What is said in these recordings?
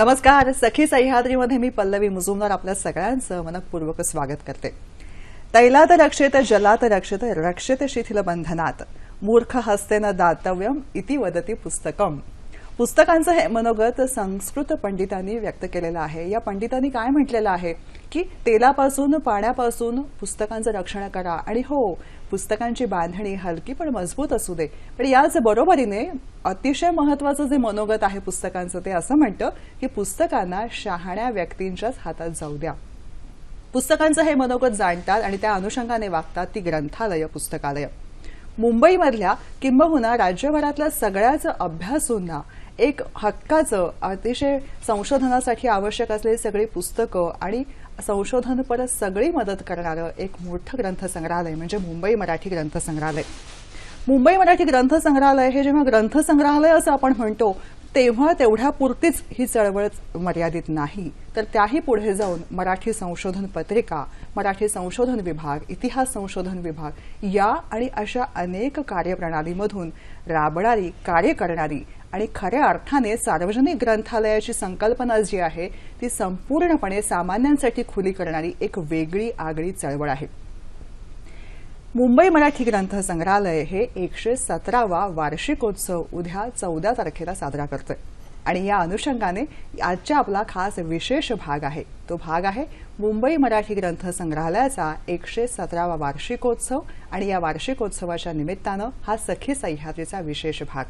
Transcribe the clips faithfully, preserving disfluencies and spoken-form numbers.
नमस्कार. सखी सह्याद्रीमध्ये मी पल्लवी मुजुमदार आपल्या सगळ्यांचं मनपूर्वक स्वागत करते. तैलात रक्षेत जलात रक्षेत रक्षेत शिथिल बंधनात मूर्ख हस्तेन दातव्यम इति वदती पुस्तकम. पुस्तकांचं हे मनोगत संस्कृत पंडितांनी व्यक्त केलेलं आहे. या पंडितांनी काय म्हटलेलं आहे की तेलापासून पाण्यापासून पुस्तकांचं रक्षण करा आणि हो पुस्तकांची बांधणी हलकी पण मजबूत असू दे. पण याच बरोबरीने अतिशय महत्त्वाचं जे मनोगत आहे पुस्तकांचं ते असं म्हणतं की पुस्तकांना शहाण्या व्यक्तींच्याच हातात जाऊ द्या. पुस्तकांचं हे मनोगत जाणतात आणि त्या अनुषंगाने वागतात ती ग्रंथालय पुस्तकालय. मुंबईमधल्या किंबहुना राज्यभरातल्या सगळ्याच अभ्यासूंना एक हक्काचं अतिशय संशोधनासाठी आवश्यक असलेली सगळी पुस्तकं आणि संशोधनपर सगळी मदत करणारं एक मोठं ग्रंथसंग्रहालय म्हणजे मुंबई मराठी ग्रंथसंग्रहालय. मुंबई मराठी ग्रंथसंग्रहालय हे जेव्हा ग्रंथसंग्रहालय असं आपण म्हणतो तेव्हा तेवढ्यापुरतीच ही चळवळ मर्यादित नाही, तर त्याही पुढे जाऊन मराठी संशोधन पत्रिका, मराठी संशोधन विभाग, इतिहास संशोधन विभाग या आणि अशा अनेक कार्यप्रणालीमधून राबणारी, कार्य करणारी आणि खऱ्या अर्थाने सार्वजनिक ग्रंथालयाची संकल्पना जी आहे ती संपूर्णपणे सामान्यांसाठी खुली करणारी एक वेगळी आगळी चळवळ आहे. मुंबई मराठी ग्रंथसंग्रहालय हे एकशे सतरावा वार्षिकोत्सव उद्या चौदा तारखेला साजरा करतोय आणि या अनुषंगाने आजच्या आपला खास विशेष भाग आहे. तो भाग आहे मुंबई मराठी ग्रंथसंग्रहालयाचा एकशे सतरावा वार्षिकोत्सव आणि या वार्षिकोत्सवाच्या निमित्तानं हा सखी सह्याद्रीचा विशेष भाग.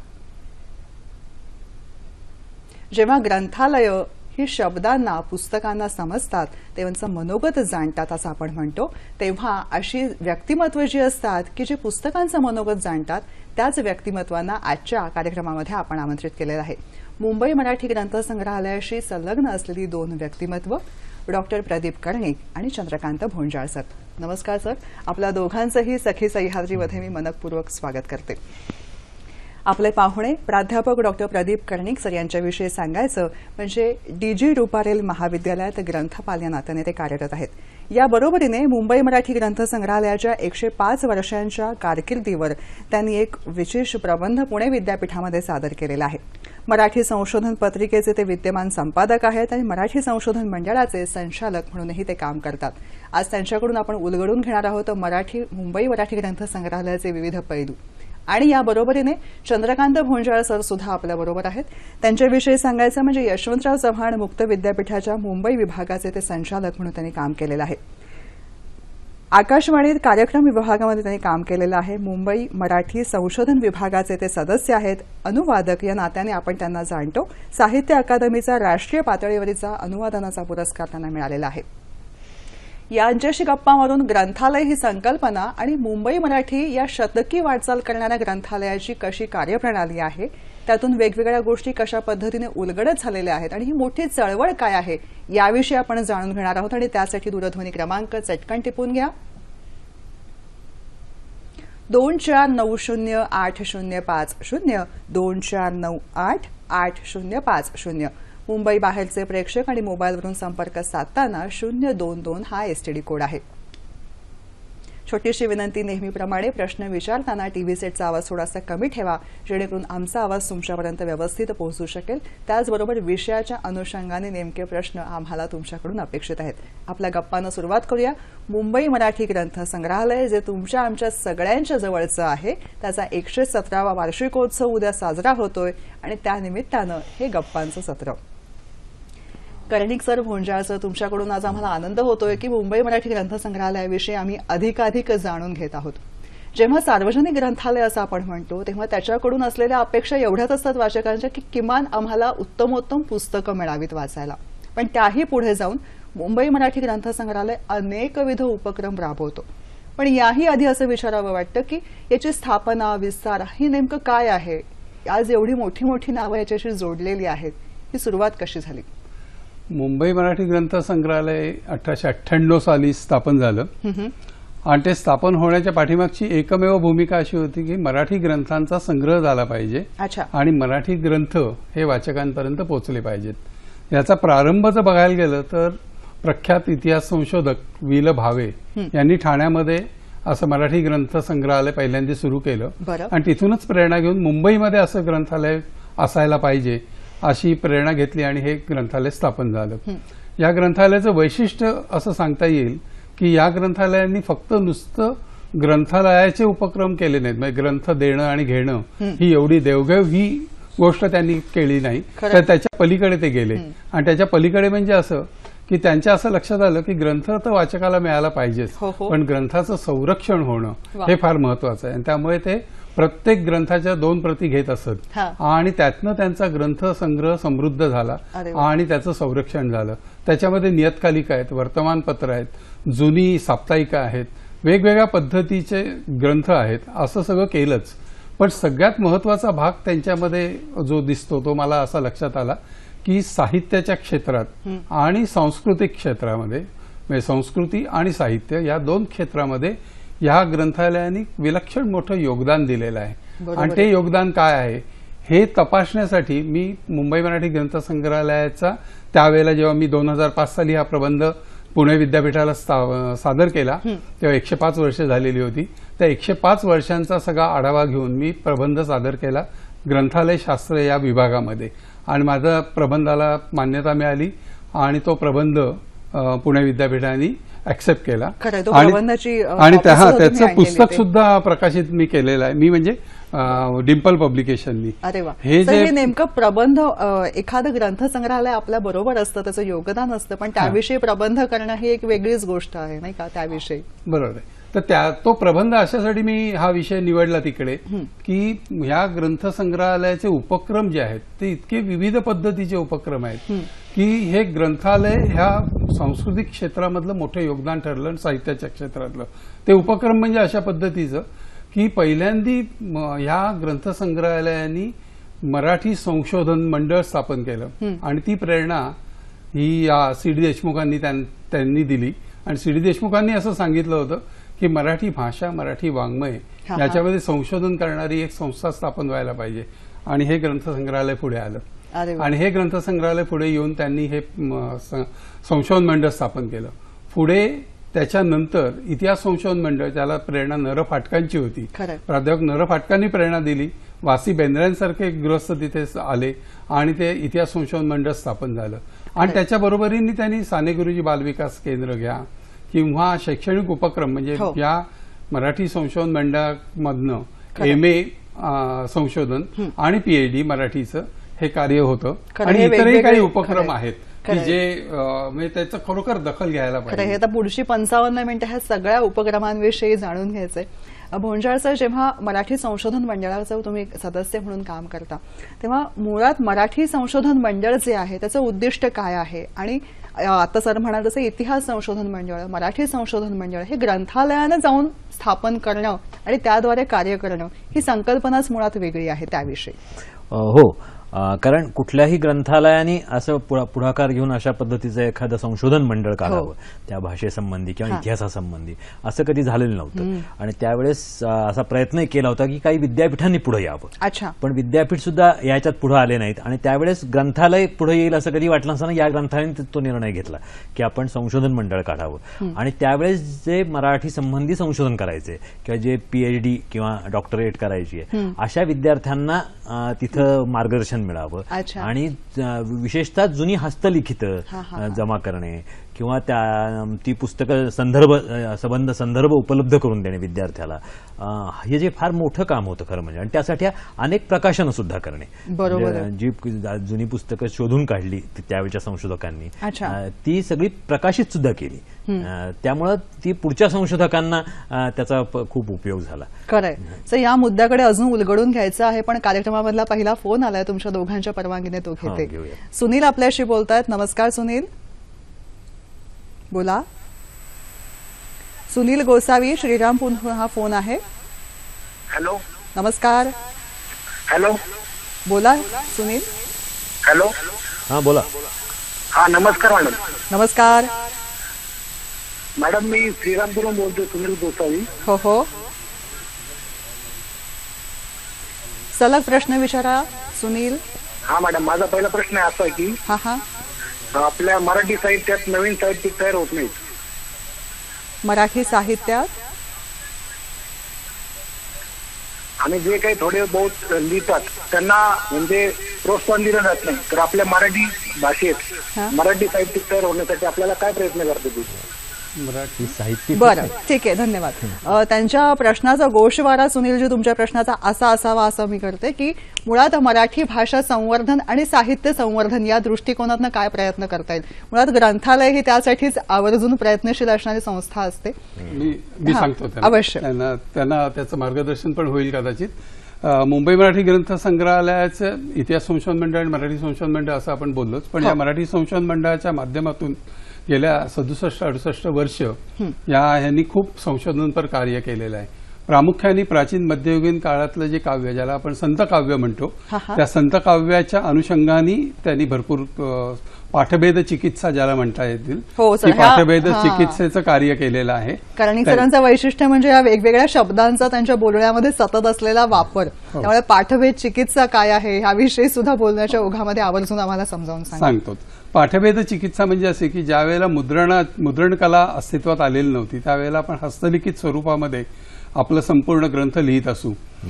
जेव्हा ग्रंथालय ही शब्दांना पुस्तकांना समजतात तेव्हाचं मनोगत जाणतात असं आपण म्हणतो, तेव्हा अशी व्यक्तिमत्व जी असतात की जे पुस्तकांचं मनोगत जाणतात त्याच व्यक्तिमत्वांना आजच्या कार्यक्रमामध्ये आपण आमंत्रित केलेलं आहे. मुंबई मराठी ग्रंथसंग्रहालयाशी संलग्न असलेली दोन व्यक्तिमत्व डॉक्टर प्रदीप कर्णिक आणि चंद्रकांत भोंजाळ सर. नमस्कार सर. आपल्या दोघांचंही सखी सह्याद्रीमध्ये मी मनपूर्वक स्वागत करते. आपले पाहुणे प्राध्यापक डॉक्टर प्रदीप कर्णिक सर यांच्याविषयी सांगायचं म्हणजे डीजी रुपारेल महाविद्यालयात ग्रंथपाल या नात्याने ते कार्यरत आहेत. या बरोबरीने मुंबई मराठी ग्रंथसंग्रहालयाच्या एकशे पाच वर्षांच्या कारकिर्दीवर त्यांनी एक विशेष प्रबंध पुणे विद्यापीठामध्ये सादर केलेला आहे. मराठी संशोधन पत्रिकेचे ते विद्यमान संपादक आहेत आणि मराठी संशोधन मंडळाचे संचालक म्हणूनही ते काम करतात. आज त्यांच्याकडून आपण उलगडून घेणार आहोत मराठी मुंबई मराठी ग्रंथसंग्रहालयाचे विविध पैलू आणि या बरोबरीने चंद्रकांत भोंजाळ सर सुद्धा आपल्या बरोबर आहेत. त्यांच्याविषयी सांगायचं म्हणजे यशवंतराव चव्हाण मुक्त विद्यापीठाच्या मुंबई विभागाचे ते संचालक म्हणून त्यांनी काम केलेलं आहे. आकाशवाणीत कार्यक्रम विभागामध्ये त्यांनी काम केलेलं आहे. मुंबई मराठी संशोधन विभागाचे ते सदस्य आहेत. अनुवादक या नात्याने आपण त्यांना जाणतो. साहित्य अकादमीचा राष्ट्रीय पातळीवरचा अनुवादनाचा पुरस्कार त्यांना मिळालेला आहे. यांच्याशी गप्पा मारून ग्रंथालय ही संकल्पना आणि मुंबई मराठी या शतकी वाटचाल करणाऱ्या ग्रंथालयाची कशी कार्यप्रणाली आहे, त्यातून वेगवेगळ्या गोष्टी कशा पद्धतीने उलगडत झालेल्या आहेत आणि ही मोठी चळवळ काय आहे याविषयी आपण जाणून घेणार आहोत. आणि त्यासाठी दूरध्वनी क्रमांक चटकन टिपून घ्या. दोन चार नऊ शून्य आठ शून्य पाच शून्य दोन चार नऊ आठ आठ शून्य पाच शून्य. मुंबई बाहेरचे प्रेक्षक आणि मोबाईलवरून संपर्क साधताना शून्य दोन दोन हा एसटीडी कोड आहे. छोटीशी विनंती, नेहमीप्रमाणे प्रश्न विचारताना टीव्ही सेटचा आवाज थोडासा कमी ठेवा जेणेकरून आमचा आवाज तुमच्यापर्यंत व्यवस्थित पोहोचू शकेल. त्याचबरोबर विषयाच्या अनुषंगाने नेमके प्रश्न आम्हाला तुमच्याकडून अपेक्षित आहेत. आपल्या गप्पांना सुरुवात करूया. मुंबई मराठी ग्रंथसंग्रहालय जे तुमच्या आमच्या सगळ्यांच्या जवळचं आहे त्याचा एकशे सतरावा वार्षिकोत्सव उद्या साजरा होतोय आणि त्यानिमित्तानं हे गप्पांचं सत्र. कर्णिक सर, भोंजाळ सर, तुमच्याकडून आज आम्हाला आनंद होतोय की मुंबई मराठी ग्रंथसंग्रहालयाविषयी आम्ही अधिकाधिक जाणून घेत आहोत. जेव्हा सार्वजनिक ग्रंथालय असं आपण म्हणतो तेव्हा त्याच्याकडून असलेल्या अपेक्षा एवढ्याच असतात वाचकांच्या की किमान आम्हाला उत्तमोत्तम पुस्तकं मिळावीत वाचायला. पण त्याही पुढे जाऊन मुंबई मराठी ग्रंथसंग्रहालय अनेकविध उपक्रम राबवतो. पण याही आधी असं विचारावं वाटतं की याची स्थापना, विस्तार ही नेमकं काय आहे? आज एवढी मोठी मोठी नावं याच्याशी जोडलेली आहेत, ही सुरुवात कशी झाली? मुंबई मराठी ग्रंथसंग्रहालय अठराशे अठ्ठ्याण्णव साली स्थापन झालं आणि ते स्थापन होण्याच्या पाठीमागची एकमेव भूमिका अशी होती की मराठी ग्रंथांचा संग्रह झाला पाहिजे आणि मराठी ग्रंथ हे वाचकांपर्यंत पोहोचले पाहिजेत. याचा प्रारंभ जर बघायला गेलं तर प्रख्यात इतिहास संशोधक वि ल भावे यांनी ठाण्यामध्ये असं मराठी ग्रंथसंग्रहालय पहिल्यांदा सुरू केलं आणि तिथूनच प्रेरणा घेऊन मुंबईमध्ये असं ग्रंथालय असायला पाहिजे अशी प्रेरणा घेतली आणि हे ग्रंथालय स्थापन झालं. या ग्रंथालयाचं वैशिष्ट्य असं सांगता येईल की या ग्रंथालयांनी फक्त नुसतं ग्रंथालयाचे उपक्रम केले नाहीत, म्हणजे ग्रंथ देणं आणि घेणं ही एवढी देवघेव ही गोष्ट त्यांनी केली नाही, तर त्याच्या पलीकडे ते गेले. आणि त्याच्या पलीकडे म्हणजे असं की त्यांच्या असं लक्षात आलं की ग्रंथ तर वाचकाला मिळाला पाहिजेच, पण ग्रंथाचं संरक्षण होणं हे फार महत्वाचं आहे. आणि त्यामुळे ते प्रत्येक ग्रंथाच्या दोन प्रती घेत असत आणि त्यातनं त्यांचा ग्रंथ संग्रह समृद्ध झाला आणि त्याचं संरक्षण झालं. त्याच्यामध्ये नियतकालिका आहेत, वर्तमानपत्र आहेत, जुनी साप्ताहिका आहेत, वेगवेगळ्या पद्धतीचे ग्रंथ आहेत, असं सगळं केलंच. पण सगळ्यात महत्वाचा भाग त्यांच्यामध्ये जो दिसतो तो मला असा लक्षात आला की साहित्याच्या क्षेत्रात आणि सांस्कृतिक क्षेत्रामध्ये, म्हणजे संस्कृती आणि साहित्य या दोन क्षेत्रामध्ये या ग्रंथालयांनी विलक्षण मोठं योगदान दिलेलं आहे. आणि ते योगदान काय आहे हे तपासण्यासाठी मी मुंबई मराठी ग्रंथसंग्रहालयाचा त्यावेळेला जेव्हा मी दोन हजार पाच साली हा प्रबंध पुणे विद्यापीठाला सादर केला तेव्हा एकशे पाच वर्ष झालेली होती. त्या एकशे पाच वर्षांचा सगळा आढावा घेऊन मी प्रबंध सादर केला ग्रंथालय शास्त्र या विभागामध्ये आणि माझ्या प्रबंधाला मान्यता मिळाली आणि तो प्रबंध पुणे विद्यापीठाने ऍक्सेप्ट केला आणि त्याचं पुस्तक सुद्धा प्रकाशित मी केलेलं आहे, मी म्हणजे डिम्पल पब्लिकेशननी. अरे वा, हे जे नेमकं प्रबंध एखादं ग्रंथसंग्रहालय आपल्या बरोबर असतं, त्याचं योगदान असतं, पण त्याविषयी प्रबंध करणं ही एक वेगळीच गोष्ट आहे नाही का त्याविषयी. बरोबर आहे. तर त्या तो प्रबंध अशासाठी मी हा विषय निवडला तिकडे की ह्या ग्रंथसंग्रहालयाचे उपक्रम जे आहेत ते इतके विविध पद्धतीचे उपक्रम आहेत की हे ग्रंथालय ह्या सांस्कृतिक क्षेत्रामधलं मोठं योगदान ठरलं आणि साहित्याच्या क्षेत्रातलं. ते उपक्रम म्हणजे अशा पद्धतीचं की पहिल्यांदी ह्या ग्रंथसंग्रहालयांनी मराठी संशोधन मंडळ स्थापन केलं आणि ती प्रेरणा ही या सी डी देशमुखांनी त्यांनी दिली. आणि सी डी देशमुखांनी असं सांगितलं होतं की मराठी भाषा, मराठी वाङ्मय याच्यामध्ये संशोधन करणारी एक संस्था स्थापन व्हायला पाहिजे. आणि हे ग्रंथसंग्रहालय पुढे आलं आणि हे ग्रंथसंग्रहालय पुढे येऊन त्यांनी हे संशोधन मंडळ स्थापन केलं. पुढे त्याच्यानंतर इतिहास संशोधन मंडळ, त्याला प्रेरणा नर फाटकांची होती, प्राध्यापक नर फाटकांनी प्रेरणा दिली. वासी बेंद्र्यांसारखे गृहस्थ तिथे आले आणि ते इतिहास संशोधन मंडळ स्थापन झालं. आणि त्याच्या बरोबरीने त्यांनी साने गुरुजी बालविकास केंद्र घ्या किंवा शैक्षणिक उपक्रम म्हणजे या मराठी संशोधन मंडळामधनं एम ए संशोधन आणि पीएचडी मराठीचं हे कार्य होतं. आणि इतरही काही उपक्रम आहेत की जे म्हणजे त्याचं खरोखर दखल घ्यायला पाहिजे. हे आता पुढची पंचावन्न मिनिटं ह्या सगळ्या उपक्रमांविषयी जाणून घ्यायचंय. भोंजाळ सर, जेव्हा मराठी संशोधन मंडळाचं तुम्ही सदस्य म्हणून काम करता तेव्हा मुळात मराठी संशोधन मंडळ जे आहे त्याचं उद्दिष्ट काय आहे? आणि आता सर म्हणाल तसं इतिहास संशोधन मंडळ, मराठी संशोधन मंडळ हे ग्रंथालयानं जाऊन स्थापन करणं आणि त्याद्वारे कार्य करणं ही संकल्पनाच मुळात वेगळी आहे, त्याविषयी. हो, कारण कुठल्याही ग्रंथालयाने असं पुढाकार घेऊन अशा पद्धतीचं एखादं संशोधन मंडळ काढावं त्या भाषेसंबंधी किंवा इतिहासासंबंधी असं कधी झालेलं नव्हतं. आणि त्यावेळेस असा प्रयत्न केला होता की काही विद्यापीठांनी पुढे यावं, पण विद्यापीठ सुद्धा याच्यात पुढे आले नाहीत. आणि त्यावेळेस ग्रंथालय पुढे येईल असं कधी वाटलं नसताना या ग्रंथालयाने तो निर्णय घेतला की आपण संशोधन मंडळ काढावं. आणि त्यावेळेस जे मराठी संबंधी संशोधन करायचे किंवा जे पीएचडी किंवा डॉक्टरेट करायची आहे अशा विद्यार्थ्यांना तिथं मार्गदर्शन मिळावं. आणि विशेषतः जुनी हस्तलिखित जमा करणे किंवा त्या ती पुस्तकं संदर्भ संबंध संदर्भ उपलब्ध करून देणे विद्यार्थ्याला, हे जे फार मोठं काम होतं खरं म्हणजे. आणि त्यासाठी अनेक प्रकाशनं सुद्धा करणे, जी जुनी पुस्तकं शोधून काढली त्यावेळच्या संशोधकांनी ती सगळी प्रकाशित सुद्धा केली. त्यामुळं ती पुढच्या संशोधकांना त्याचा खूप उपयोग झाला. खरंय. सर, या मुद्द्याकडे अजून उलगडून घ्यायचं आहे, पण कार्यक्रमामधला पहिला फोन आलाय तुमच्या दोघांच्या परवानगीने, तो घेते. सुनील आपल्याशी बोलतायत. नमस्कार सुनील, बोला. सुनील गोसावी, श्रीरामपूर हा फोन आहे. हॅलो, नमस्कार. हॅलो, बोला सुनील. हॅलो, हा बोला. हा नमस्कार मॅडम. नमस्कार मॅडम, मी श्रीरामपूरहून बोलतोय, सुनील गोसावी. हो हो, सलग प्रश्न विचारा सुनील. हा मॅडम, माझा पहिला प्रश्न आहे असा की हा हा आपल्या मराठी साहित्यात नवीन साहित्य तयार होत नाहीत. मराठी साहित्यात आणि जे काही थोडे बहुत लिहितात त्यांना म्हणजे प्रोत्साहन दिलं जात नाही. तर आपल्या मराठी हा. भाषेत मराठी साहित्य तयार होण्यासाठी आपल्याला काय प्रयत्न करतो तू? मराठी साहित्य बरं, ठीक आहे, धन्यवाद. अ, त्यांच्या प्रश्नाचा गोषवारा सुनीलजी तुमच्या प्रश्नाचा असा असावा असं मी करते की मुळात मराठी भाषा संवर्धन आणि साहित्य संवर्धन या दृष्टिकोनातून काय प्रयत्न करता येईल. मुळात ग्रंथालय ही त्यासाठीच आवर्जून प्रयत्नशील असणारी संस्था असते. मी मी हा, सांगतो त्यांना. अवश्य. त्यांना त्यांना त्याचं मार्गदर्शन पण होईल कदाचित. अ, मुंबई मराठी ग्रंथ संग्रहालयाचं इतिहास संशोधन मंडळ आणि मराठी संशोधन मंडळ असं आपण बोललोच, पण हो. या मराठी संशोधन मंडळाच्या माध्यमातून गेल्या सदुसष्ट अडुसष्ट वर्ष या ह्यांनी खूप संशोधनपर कार्य केलेलं आहे. प्रामुख्याने प्राचीन मध्ययुगीन काळातलं जे काव्य, ज्याला आपण संत काव्य म्हणतो, हा, हा. त्या संत काव्याच्या अनुषंगाने त्यांनी भरपूर अ, पाठभेद चिकित्सा ज्याला म्हणता येतील हो, सर. ती ह्या- पाठभेद हा. चिकित्सेचं कार्य केलेलं आहे. कारण त्या- सरांचं वैशिष्ट्य म्हणजे या वेगवेगळ्या शब्दांचा त्यांच्या बोलण्यामध्ये सतत असलेला वापर. हो. त्यामुळे पाठभेद चिकित्सा काय आहे ह्याविषयी सुद्धा बोलण्याच्या ओघामध्ये आवर्जून आम्हाला समजावून सांगा. सांगतो. पाठभेद चिकित्सा म्हणजे असे की ज्या वेळेला मुद्रणा मुद्रणकला अस्तित्वात आलेली नव्हती त्यावेळेला आपण हस्तलिखित स्वरूपामध्ये आपलं संपूर्ण ग्रंथ लिहित असू,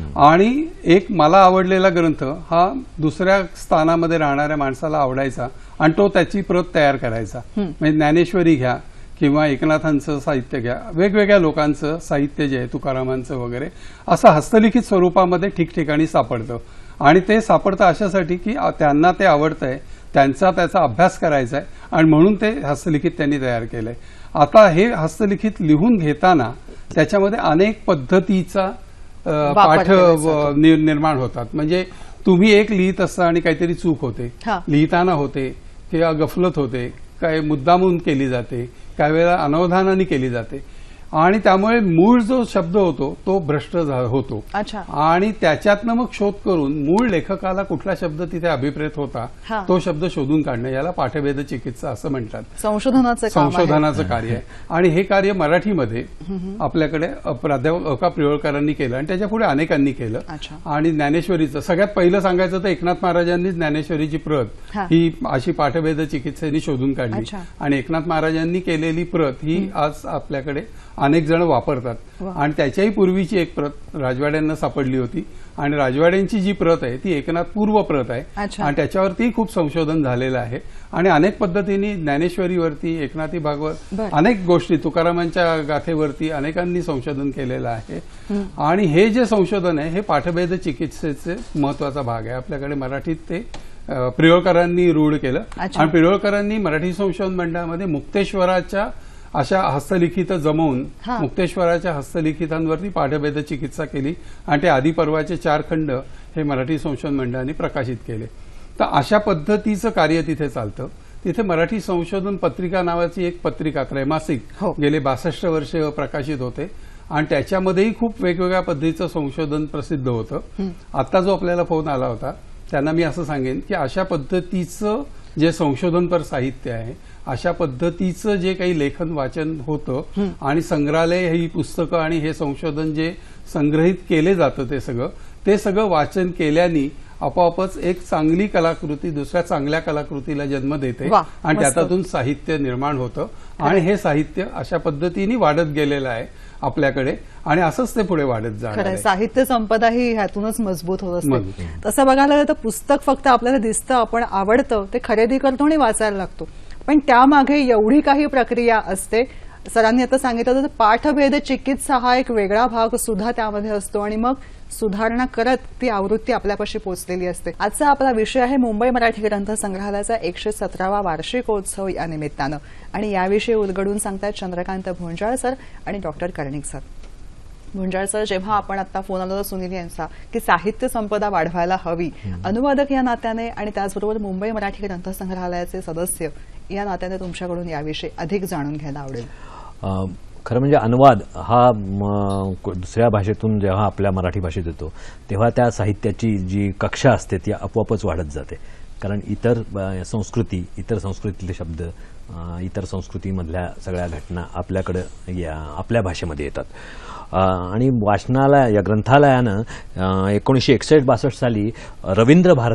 आणि एक मला आवडलेला ग्रंथ हा दुसऱ्या स्थानामध्ये राहणाऱ्या माणसाला आवडायचा आणि तो त्याची प्रत तयार करायचा. म्हणजे ज्ञानेश्वरी घ्या किंवा एकनाथांचं साहित्य घ्या, वेगवेगळ्या लोकांचं साहित्य जे आहे तुकारामांचं वगैरे असं हस्तलिखित स्वरूपामध्ये ठिकठिकाणी सापडतं. आणि ते सापडतं अशासाठी की त्यांना ते आवडतंय, त्यांचा त्याचा अभ्यास करायचा आहे आणि म्हणून ते हस्तलिखित त्यांनी तयार केलंय. आता हे हस्तलिखित लिहून घेताना त्याच्यामध्ये अनेक पद्धतीचा अ, पाठ करायचा व नि- निर्माण होतात. म्हणजे तुम्ही एक लिहित असता आणि काहीतरी चूक होते, हा. लिहिताना होते किंवा गफलत होते, काय मुद्दामून केली जाते, काही वेळेला अनवधानाने केली जाते, आणि त्यामुळे मूळ जो शब्द होतो तो भ्रष्ट झा- होतो. अच्छा. आणि त्याच्यातनं मग शोध करून मूळ लेखकाला कुठला शब्द तिथे अभिप्रेत होता हा. तो शब्द शोधून काढणं, याला पाठभेद चिकित्सा असं म्हणतात. संशोधनाचं काम आहे. संशोधनाचं कार्य आहे. आणि हे कार्य मराठीमध्ये आपल्याकडे प्राध्यापक अका पिरोळकरांनी केलं आणि त्याच्या पुढे अनेकांनी केलं. अच्छा. आणि ज्ञानेश्वरीचं सगळ्यात पहिलं सांगायचं तर एकनाथ महाराजांनी ज्ञानेश्वरीची प्रत हा. ही अशी पाठभेद चिकित्सेने शोधून काढली. अच्छा. आणि एकनाथ महाराजांनी केलेली प्रत ही आज आपल्याकडे अनेक जण वापरतात. वा. आणि त्याच्याही पूर्वीची एक प्रत राजवाड्यांना सापडली होती आणि राजवाड्यांची जी प्रत आहे ती एकनाथ पूर्व प्रत आहे. अच्छा. आणि त्याच्यावरती खूप संशोधन झालेलं आहे आणि अनेक पद्धतीने ज्ञानेश्वरीवरती, एकनाथी भागवत, बरं. अनेक गोष्टी, तुकारामांच्या गाथेवरती अनेकांनी संशोधन केलेलं आहे. आणि हे जे संशोधन आहे हे पाठभेद चिकित्सेचे महत्वाचा भाग आहे. आपल्याकडे मराठीत ते अ, पिरोळकरांनी रूढ केलं. अच्छा. आणि पिरोळकरांनी मराठी संशोधन मंडळामध्ये मुक्तेश्वराच्या अशा हस्तलिखित जमवून हा. मुक्तेश्वराच्या हस्तलिखितांवरती पाठभेद चिकित्सा केली आणि ते आदिपर्वाचे चार खंड हे मराठी संशोधन मंडळाने प्रकाशित केले. तर अशा पद्धतीचं कार्य तिथे चालतं. तिथे मराठी संशोधन पत्रिका नावाची एक पत्रिका त्रैमासिक हो. गेले बासष्ट वर्ष प्रकाशित होते आणि त्याच्यामध्येही खूप वेगवेगळ्या पद्धतीचं संशोधन प्रसिद्ध होतं. आता जो आपल्याला फोन आला होता त्यांना मी असं सांगेन की अशा पद्धतीचं जे संशोधनपर साहित्य आहे, अशा पद्धतीचं जे काही लेखन वाचन होतं आणि संग्रहालय ही पुस्तकं आणि हे संशोधन जे संग्रहित केले जातं ते सगळं ते सगळं वाचन केल्याने आपोआपच एक चांगली कलाकृती दुसऱ्या चांगल्या कलाकृतीला जन्म देते वा, आणि मस्त. त्यातून साहित्य निर्माण होतं आणि हे साहित्य अशा पद्धतीने वाढत गेलेलं आहे आपल्याकडे आणि असंच ते पुढे वाढत जाणार खरंय, आहे. साहित्य संपदा ही ह्यातूनच मजबूत होत असते. मजबूत. तसं बघायला गेलं तर पुस्तक फक्त आपल्याला दिसतं, आपण आवडतं ते खरेदी करतो आणि वाचायला लागतो, पण त्यामागे एवढी काही प्रक्रिया असते. सरांनी आता सांगितलं तर पाठभेद चिकित्सा हा एक वेगळा भाग सुद्धा त्यामध्ये असतो आणि मग सुधारणा करत ती आवृत्ती आपल्यापाशी पोहोचलेली असते. आजचा आपला विषय आहे मुंबई मराठी ग्रंथ संग्रहालयाचा एकशे सतरावा वार्षिकोत्सव या निमित्तानं, आणि याविषयी उलगडून सांगतात चंद्रकांत भुंजाळ सर आणि doctor Karnik sir. Bhunjal sir, जेव्हा आपण आता फोन आला होता सुनील यांचा की साहित्य संपदा वाढवायला हवी, अनुवादक या नात्याने आणि त्याचबरोबर मुंबई मराठी ग्रंथ संग्रहालयाचे सदस्य या नात्याने तुमच्याकडून याविषयी अधिक जाणून घ्यायला आवडेल. अ, खरं म्हणजे अनुवाद हा म, दुसऱ्या भाषेतून जेव्हा आपल्या मराठी भाषेत येतो तेव्हा त्या साहित्याची जी कक्षा असते ती आपोआपच वाढत जाते. कारण इतर अ, संस्कृती, इतर संस्कृतीतले शब्द, अ, इतर संस्कृतीमधल्या सगळ्या घटना आपल्याकडे या आपल्या भाषेमध्ये येतात. अ, आणि वाचनालय या ग्रंथालयानं एकोणीसशे एकसष्ट बासष्ट साली रवींद्र भारती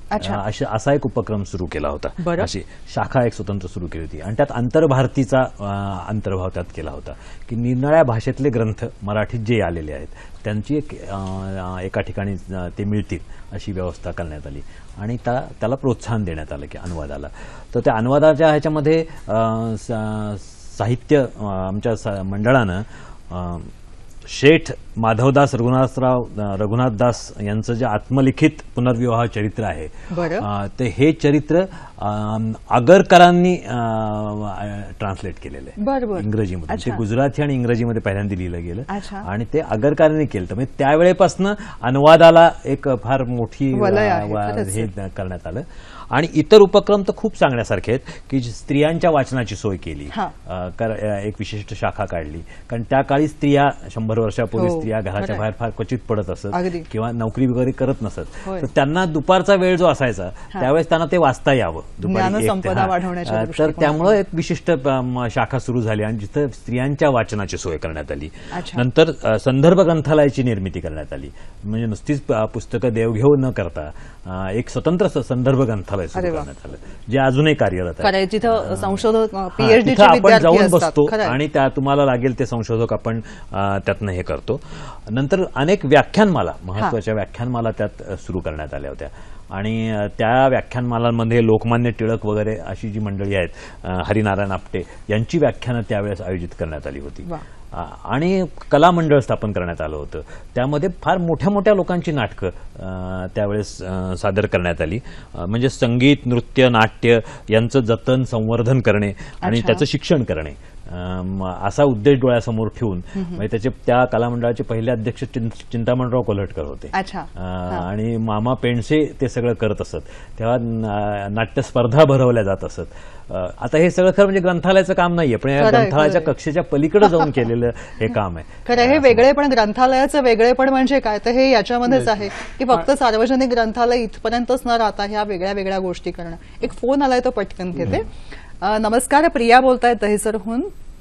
अच्छा. अशा असा एक उपक्रम सुरू केला होता. बरं. अशी शाखा एक स्वतंत्र सुरू केली होती आणि त्यात आंतरभारतीचा अं, अंतर्भाव त्यात केला होता की निरनिळ्या भाषेतले ग्रंथ मराठीत जे आलेले आहेत त्यांची एक अं, एका ठिकाणी अं, ते मिळतील अशी व्यवस्था करण्यात आली आणि त्या त्याला प्रोत्साहन देण्यात आलं की अनुवादाला. तर त्या अनुवादाच्या ह्याच्यामध्ये अं, सा- साहित्य अं, आमच्या सा- मंडळानं अं, शेठ माधवदास रघुनाथराव रघुनाथदास यांचं जे आत्मलिखित पुनर्विवाह चरित्र आहे बरं. अं, ते हे चरित्र अं, आगरकरांनी ट्रान्सलेट केलेलं आहे बरं, बरं. इंग्रजीमध्ये. अच्छा. ते गुजराती आणि इंग्रजीमध्ये पहिल्यांदा लिहिलं गेलं अच्छा. आणि ते आगरकरांनी केलं. तर म्हणजे त्यावेळेपासून अनुवादाला एक फार मोठी वलय आहे, वा- खरंच. हे करण्यात आलं. आणि इतर उपक्रम तर खूप सांगण्यासारखे आहेत की स्त्रियांच्या वाचनाची सोय केली. हा. अं, कर- अं, एक विशिष्ट शाखा काढली कारण त्या काळी स्त्रिया शंभर वर्षापूर्वी हो, स्त्रिया घराच्या खरंय. बाहेर फार क्वचित पडत असत अगदी. किंवा नोकरी वगैरे करत नसत. होय. तर त्यांना दुपारचा वेळ जो असायचा त्यावेळेस त्यांना ते वाचता यावं दुपारी एक ते- ज्ञानसंपदा हा. वाढवण्याच्या अं, तर दृष्टिकोनातून. त्यामुळे एक विशिष्ट अं, शाखा सुरू झाली आणि जिथं स्त्रियांच्या वाचनाची सोय करण्यात आली. अच्छा. नंतर अं, संदर्भ ग्रंथालयाची निर्मिती करण्यात आली. म्हणजे नुसतीच अं, पुस्तकं देवघेव न करता अं, एक स्वतंत्र स- संदर्भ ग्रंथालय सुरू अरे वा. करण्यात आलं जे अजूनही कार्यरत आहे. खरंय, जिथं संशोधक हा, पीएचडी तिथं आपण विद्यार्थी जाऊन असतात. बसतो खरंय. आणि त्या तुम्हाला लागेल ते संशोधक आपण अ, त्यातनं हे करतो. नंतर अनेक व्याख्यानमाला महत्वाच्या व्याख्यानमाला त्यात अ, सुरू करण्यात आल्या होत्या आणि अ, त्या व्याख्यानमालांमध्ये लोकमान्य टिळक वगैरे अशी जी मंडळी आहेत अ, हरिनारायण आपटे यांची व्याख्यानं त्यावेळेस आयोजित करण्यात आली होती. वा. आ- आणि कला मंडळ स्थापन करण्यात आलं होतं. त्यामध्ये फार मोठ्या मोठ्या लोकांची नाटकं अ, त्यावेळेस अ, सादर करण्यात आली. अ, म्हणजे संगीत नृत्य नाट्य यांचं जतन संवर्धन करणे आणि अच्छा. त्याचं शिक्षण करणे अम, असा उद्देश डोळ्यासमोर ठेवून म्हणजे त्याचे त्या कलामंडळाचे पहिले अध्यक्ष चिं- चिंतामणराव कोल्हटकर होते. अच्छा. अ, आणि मामा पेंडसे ते सगळं करत असत. तेव्हा न- नाट्य स्पर्धा भरवल्या जात असत. अ, आता हे सगळं खरं म्हणजे ग्रंथालयाचं काम नाहीये पण या खरंय, ग्रंथालयाच्या खरंय. कक्षेच्या पलीकडे जाऊन केलेलं हे काम आहे. खरं हे वेगळेपण ग्रंथालयाचं वेगळेपण म्हणजे काय तर हे याच्यामध्येच आहे की फक्त सार्वजनिक ग्रंथालय इथपर्यंतच न राहता ह्या वेगळ्या वेगळ्या गोष्टी करणं. एक फोन आलाय तो पटकन घेते. अ, नमस्कार, प्रिया बोलतायत दहिसरहून.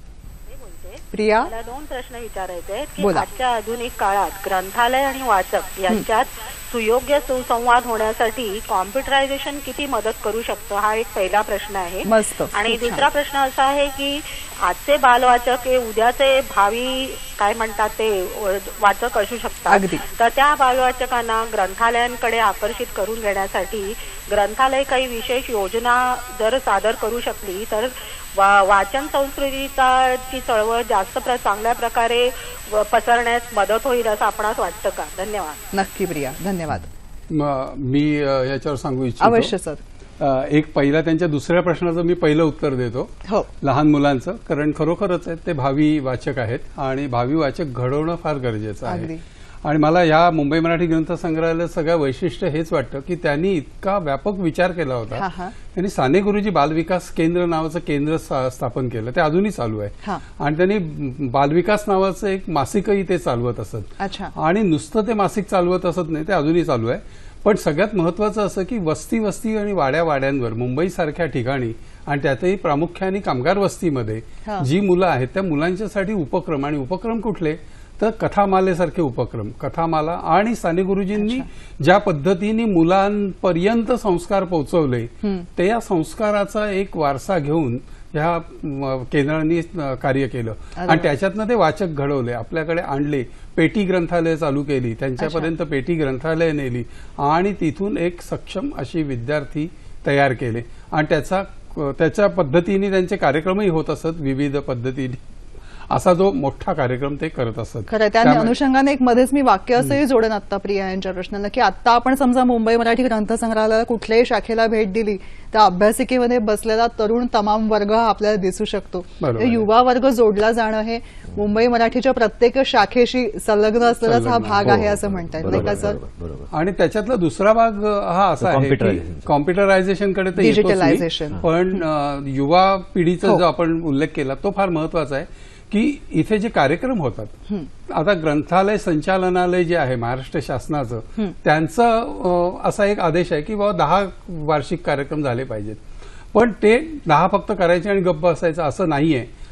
प्रिया, मला दोन प्रश्न विचारायचे आहेत की बोला. आजच्या आधुनिक काळात ग्रंथालय आणि वाचक यांच्यात सुयोग्य सुसंवाद होण्यासाठी कॉम्प्युटरायझेशन किती मदत करू शकतं हा एक पहिला प्रश्न आहे. मस्त. आणि खूप छान. दुसरा प्रश्न असा आहे की आजचे बालवाचक हे उद्याचे भावी काय म्हणतात ते वाचक असू शकतात. अगदी. तर त्या बालवाचकांना ग्रंथालयांकडे आकर्षित करून घेण्यासाठी ग्रंथालय काही विशेष योजना जर सादर करू शकली तर वा- वाचन संस्कृतीचा ची चळवळ जास्त प्र- चांगल्या प्रकारे व- पसरण्यास मदत होईल असं आपणास वाटतं का? धन्यवाद. नक्की प्रिया, धन्यवाद. म- मी अ, याच्यावर सांगू इच्छितो. अवश्य सर. अ, एक पहिला त्यांच्या दुसऱ्या प्रश्नाचं मी पहिलं उत्तर देतो. हो. लहान मुलांचं, कारण खरोखरच आहे ते भावी वाचक आहेत आणि भावी वाचक घडवणं फार गरजेचं अगदी. आहे. आणि मला ह्या मुंबई मराठी ग्रंथ संग्रहालयाचं सगळं वैशिष्ट्य हेच वाटतं की त्यांनी इतका व्यापक विचार केला हा, होता. हा. त्यांनी साने गुरुजी बालविकास केंद्र नावाचं केंद्र सा- स्थापन केलं. ते अजूनही चालू आहे. हा. आणि त्यांनी बालविकास नावाचं एक मासिकही ते चालवत असत. अच्छा. आणि नुसतं ते मासिक चालवत असत नाही, ते अजूनही चालू आहे. पण सगळ्यात महत्वाचं असं की वस्ती वस्ती आणि वाड्या वाड्यांवर मुंबईसारख्या ठिकाणी आणि त्यातही प्रामुख्याने कामगार वस्तीमध्ये हा. जी मुलं आहेत त्या मुलांच्यासाठी उपक्रम, आणि उपक्रम कुठले तर कथामालेसारखे उपक्रम, कथामाला. आणि साने गुरुजींनी ज्या पद्धतीने मुलांपर्यंत संस्कार पोहोचवले ते या संस्काराचा एक वारसा घेऊन ह्या म, केंद्रांनी अ, कार्य केलं आणि त्याच्यातनं ते वाचक घडवले, आपल्याकडे आणले. पेटी ग्रंथालय चालू केली, त्यांच्यापर्यंत पेटी ग्रंथालय नेली आणि तिथून एक सक्षम अशी विद्यार्थी तयार केले. आणि त्याचा त्याच्या पद्धतीने त्यांचे कार्यक्रमही होत असत विविध पद्धतीने. असा जो मोठा कार्यक्रम ते करत असत. खरं त्या अनुषंगाने एक मध्येच मी वाक्य असंही जोडेन आता प्रिया यांच्या प्रश्नाला की आता आपण समजा मुंबई मराठी ग्रंथसंग्रहालयाला कुठल्याही शाखेला भेट दिली तर अभ्यासिकेमध्ये बसलेला तरुण तमाम वर्ग हा आपल्याला दिसू शकतो. बरोबर. युवा वर्ग जोडला जाणं हे मुंबई मराठीच्या प्रत्येक शाखेशी संलग्न असलेलाच हा संलग्न. भाग हो, आहे हो, असं म्हणता येईल, बरोबर, नाही का सर? बरोबर, बरोबर. आणि त्याच्यातला दुसरा भाग अ, हा असा आहे की Computerization. कॉम्प्युटरायझेशनकडे तर येतोच मी. Digitalization. पण अ, युवा पिढीचा हो. जो आपण उल्लेख केला तो फार महत्वाचा आहे की इथे जे कार्यक्रम होतात, आता ग्रंथालय संचालनालय जे आहे महाराष्ट्र शासनाचं, त्यांचा अ, असा एक आदेश आहे की बाबा दहा वार्षिक कार्यक्रम झाले पाहिजेत. पण ते दहा फक्त करायचे आणि गप्प असायचं असं नाहीये.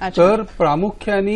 अच्छा. तर प्रामुख्याने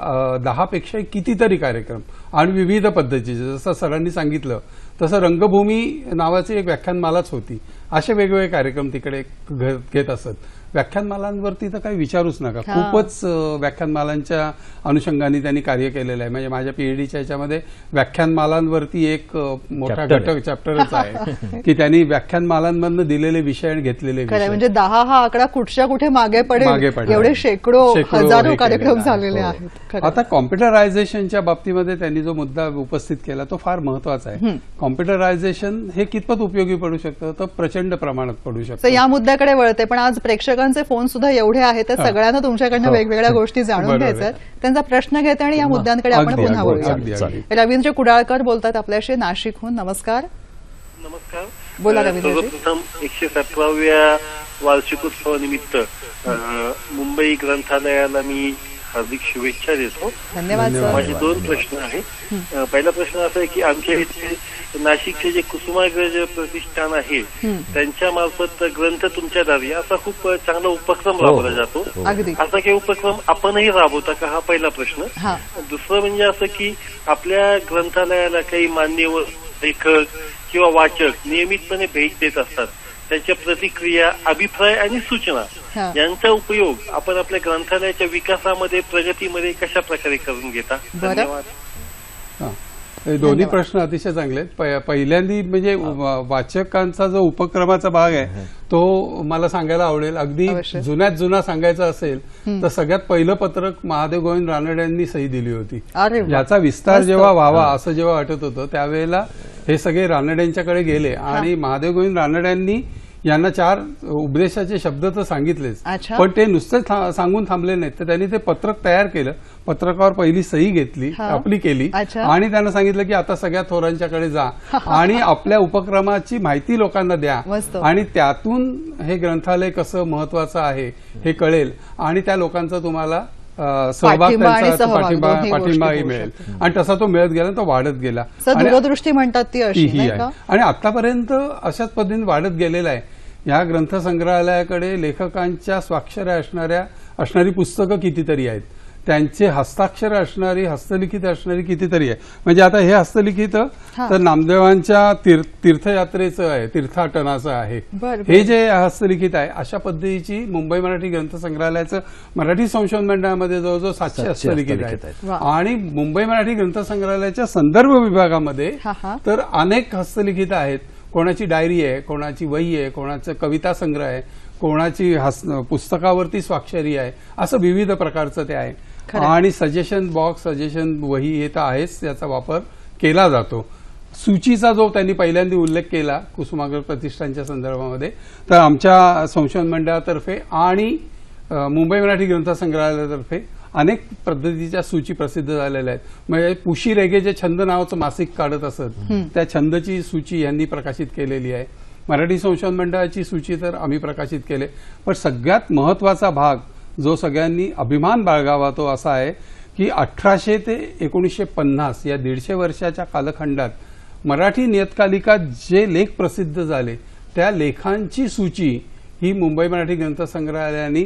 दहा पेक्षा कितीतरी कार्यक्रम आणि विविध पद्धतीचे, जसं सरांनी सांगितलं तसं रंगभूमी नावाची एक व्याख्यानमालाच होती. असे वेगवेगळे कार्यक्रम तिकडे घ- घेत असत. व्याख्यानमालांवरती तर काही विचारूच नका. हा. खूपच अ, व्याख्यानमालांच्या अनुषंगाने त्यांनी कार्य केलेलं आहे. म्हणजे माझ्या पीएचडीच्या याच्यामध्ये व्याख्यानमालांवरती एक अ, मोठा Chapter आहे. घटक चॅप्टरच आहे की त्यांनी व्याख्यानमालांमधनं दिलेले विषय आणि घेतलेले खरं आहे, विषय. म्हणजे दहा हा आकडा कुठच्या कुठे मागे मागे पडेल पडेल. एवढे शेकडो शेकडो हजारो हे कार्यक्रम केलेलं आहे. झालेले हो. आहेत. खरं आहे. आता कॉम्प्युटरायझेशनच्या बाबतीमध्ये त्यांनी जो मुद्दा उपस्थित केला तो फार महत्वाचा आहे. कॉम्प्युटरायझेशन हे कितपत उपयोगी पडू शकतं, तर प्रचंड प्रमाणात पडू तर शकतं. या मुद्द्याकडे वळते, पण आज प्रेक्षकांचे फोन सुद्धा एवढे आहेत तर हा. सगळ्यांना तुमच्याकडनं हो. वेगवेगळ्या गोष्टी जाणून बरोबर घ्यायच्या आहे. आहेत. त्यांचा प्रश्न घेते आणि या मुद्द्यांकडे आपण अगदी, पुन्हा अगदी, वळूया. अगदी, अगदी. रवींद्र कुडाळकर बोलतात आपल्याशी नाशिकहून. नमस्कार. नमस्कार. बोला अ, रवींद्रजी. सर्वप्रथम एकशे सतराव्या वार्षिकोत्सवानिमित्त अ, मुंबई ग्रंथालयाला मी हार्दिक शुभेच्छा देतो. धन्यवाद सर. माझे दोन प्रश्न आहेत. अ, पहिला प्रश्न असा आहे की आमच्या इथे नाशिकचे जे कुसुमाग्रज प्रतिष्ठान आहे त्यांच्या मार्फत ग्रंथ तुमच्या दारी असा खूप चांगला उपक्रम हो, राबवला हो, जातो. हो. अगदी. असा काही उपक्रम आपणही राबवता का, हा पहिला प्रश्न. हा. दुसरं म्हणजे असं की आपल्या ग्रंथालयाला काही मान्यवर लेखक किंवा वाचक नियमितपणे भेट देत असतात. त्यांच्या प्रतिक्रिया, अभिप्राय आणि सूचना हा. यांचा उपयोग आपण आपल्या ग्रंथालयाच्या विकासामध्ये, प्रगतीमध्ये कशा प्रकारे करून घेता? बरं. धन्यवाद. हा. हे दोन्ही धन्यवाद. प्रश्न अतिशय चांगले आहेत. पहि- पहिल्यांदी म्हणजे वा- वाचकांचा जो उपक्रमाचा भाग आहे तो मला सांगायला आवडेल. अगदी अवश्य. जुन्यात जुना सांगायचं असेल तर सगळ्यात पहिलं पत्रक महादेव गोविंद रानड्यांनी सही दिली होती. अरे वा. याचा विस्तार मस्त. जेव्हा व्हावा असं जेव्हा वाटत होतं त्यावेळेला हे सगळे रानड्यांच्याकडे गेले आणि महादेव गोविंद रानड्यांनी यांना चार उपदेशाचे शब्द तर सांगितलेच, अच्छा. पण ते नुसतेच था- सांगून थांबले नाहीत. तर त्यांनी ते पत्रक तयार केलं. पत्रकावर पहिली सही घेतली, हा. आपली केली अच्छा. आणि त्यांना सांगितलं की आता सगळ्या थोरांच्याकडे जा आणि आपल्या उपक्रमाची माहिती लोकांना द्या मस्त. आणि त्यातून हे ग्रंथालय कसं महत्वाचं आहे हे कळेल आणि त्या लोकांचा तुम्हाला अ, सहभाग, पाठिंबा आणि त्यांचा सहभाग पाठिंबा दोन्ही गोष्टी पाठिंबाही होऊ मिळेल. शकतात. आणि तसा तो मिळत गेला, तो वाढत गेला. सर आणि दूरदृष्टी म्हणतात ती अशी तीही नाही आहे का? आणि आतापर्यंत अशाच पद्धतीने वाढत गेलेला आहे. या ग्रंथसंग्रहालयाकडे लेखकांच्या स्वाक्षऱ्या असणाऱ्या असणारी पुस्तकं कितीतरी आहेत. त्यांचे हस्ताक्षर असणारी, हस्तलिखित असणारी कितीतरी आहे. म्हणजे आता हे हस्तलिखित हा. तर नामदेवांच्या तीर्थ तीर्थयात्रेचं आहे, तीर्थाटनाचं आहे. बरं, हे जे हस्तलिखित आहे अशा पद्धतीची मुंबई मराठी ग्रंथसंग्रहालयाचं मराठी संशोधन मंडळामध्ये जवळजवळ सातशे सातशे हस्तलिखित हस्तलिखित आहेत. वा. आणि मुंबई मराठी ग्रंथसंग्रहालयाच्या संदर्भ विभागामध्ये हा, हा. तर अनेक हस्तलिखित आहेत. कोणाची डायरी आहे, कोणाची वही आहे, कोणाचं कविता संग्रह आहे, कोणाची हस पुस्तकावरती स्वाक्षरी आहे, असं विविध प्रकारचं ते आहे. खरं. आणि सजेशन बॉक्स, सजेशन वही हे तर आहेच, याचा वापर केला जातो. सूचीचा जो त्यांनी पहिल्यांदा उल्लेख केला कुसुमाग्रज प्रतिष्ठानच्या संदर्भामध्ये, तर आमच्या संशोधन मंडळातर्फे आणि अ, मुंबई मराठी ग्रंथसंग्रहालयातर्फे अनेक पद्धतीच्या सूची प्रसिद्ध झालेल्या आहेत. म्हणजे पुशी रेगे जे छंद नावाचं मासिक काढत असत त्या छंदची सूची यांनी प्रकाशित केलेली आहे. मराठी संशोधन मंडळाची सूची तर आम्ही प्रकाशित केले. पण सगळ्यात महत्वाचा भाग जो सगळ्यांनी अभिमान बाळगावा तो असा आहे की अठराशे ते एकोणीसशे पन्नास या दीडशे वर्षाच्या कालखंडात मराठी नियतकालिकात जे लेख प्रसिद्ध झाले त्या लेखांची सूची ही मुंबई मराठी ग्रंथसंग्रहालयाने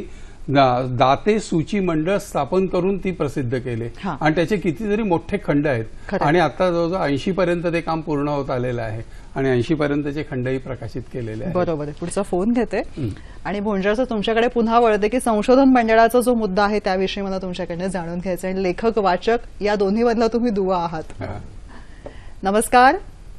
दाते सूची मंडळ स्थापन करून ती प्रसिद्ध केले. हा. आणि त्याचे कितीतरी मोठे खंड आहेत. खरं. आणि आता जवळजवळ ऐंशी पर्यंत ते काम पूर्ण होत आलेलं आहे आणि ऐंशी पर्यंतचे खंडही प्रकाशित केलेले आहेत. बरोबर आहे. पुढचा फोन घेते आणि भोंजळचं तुमच्याकडे पुन्हा वळते की संशोधन मंडळाचा जो मुद्दा आहे त्याविषयी मला तुमच्याकडनं जाणून घ्यायचं आणि लेखक वाचक या दोन्ही मधला तुम्ही दुवा आहात. हा. नमस्कार.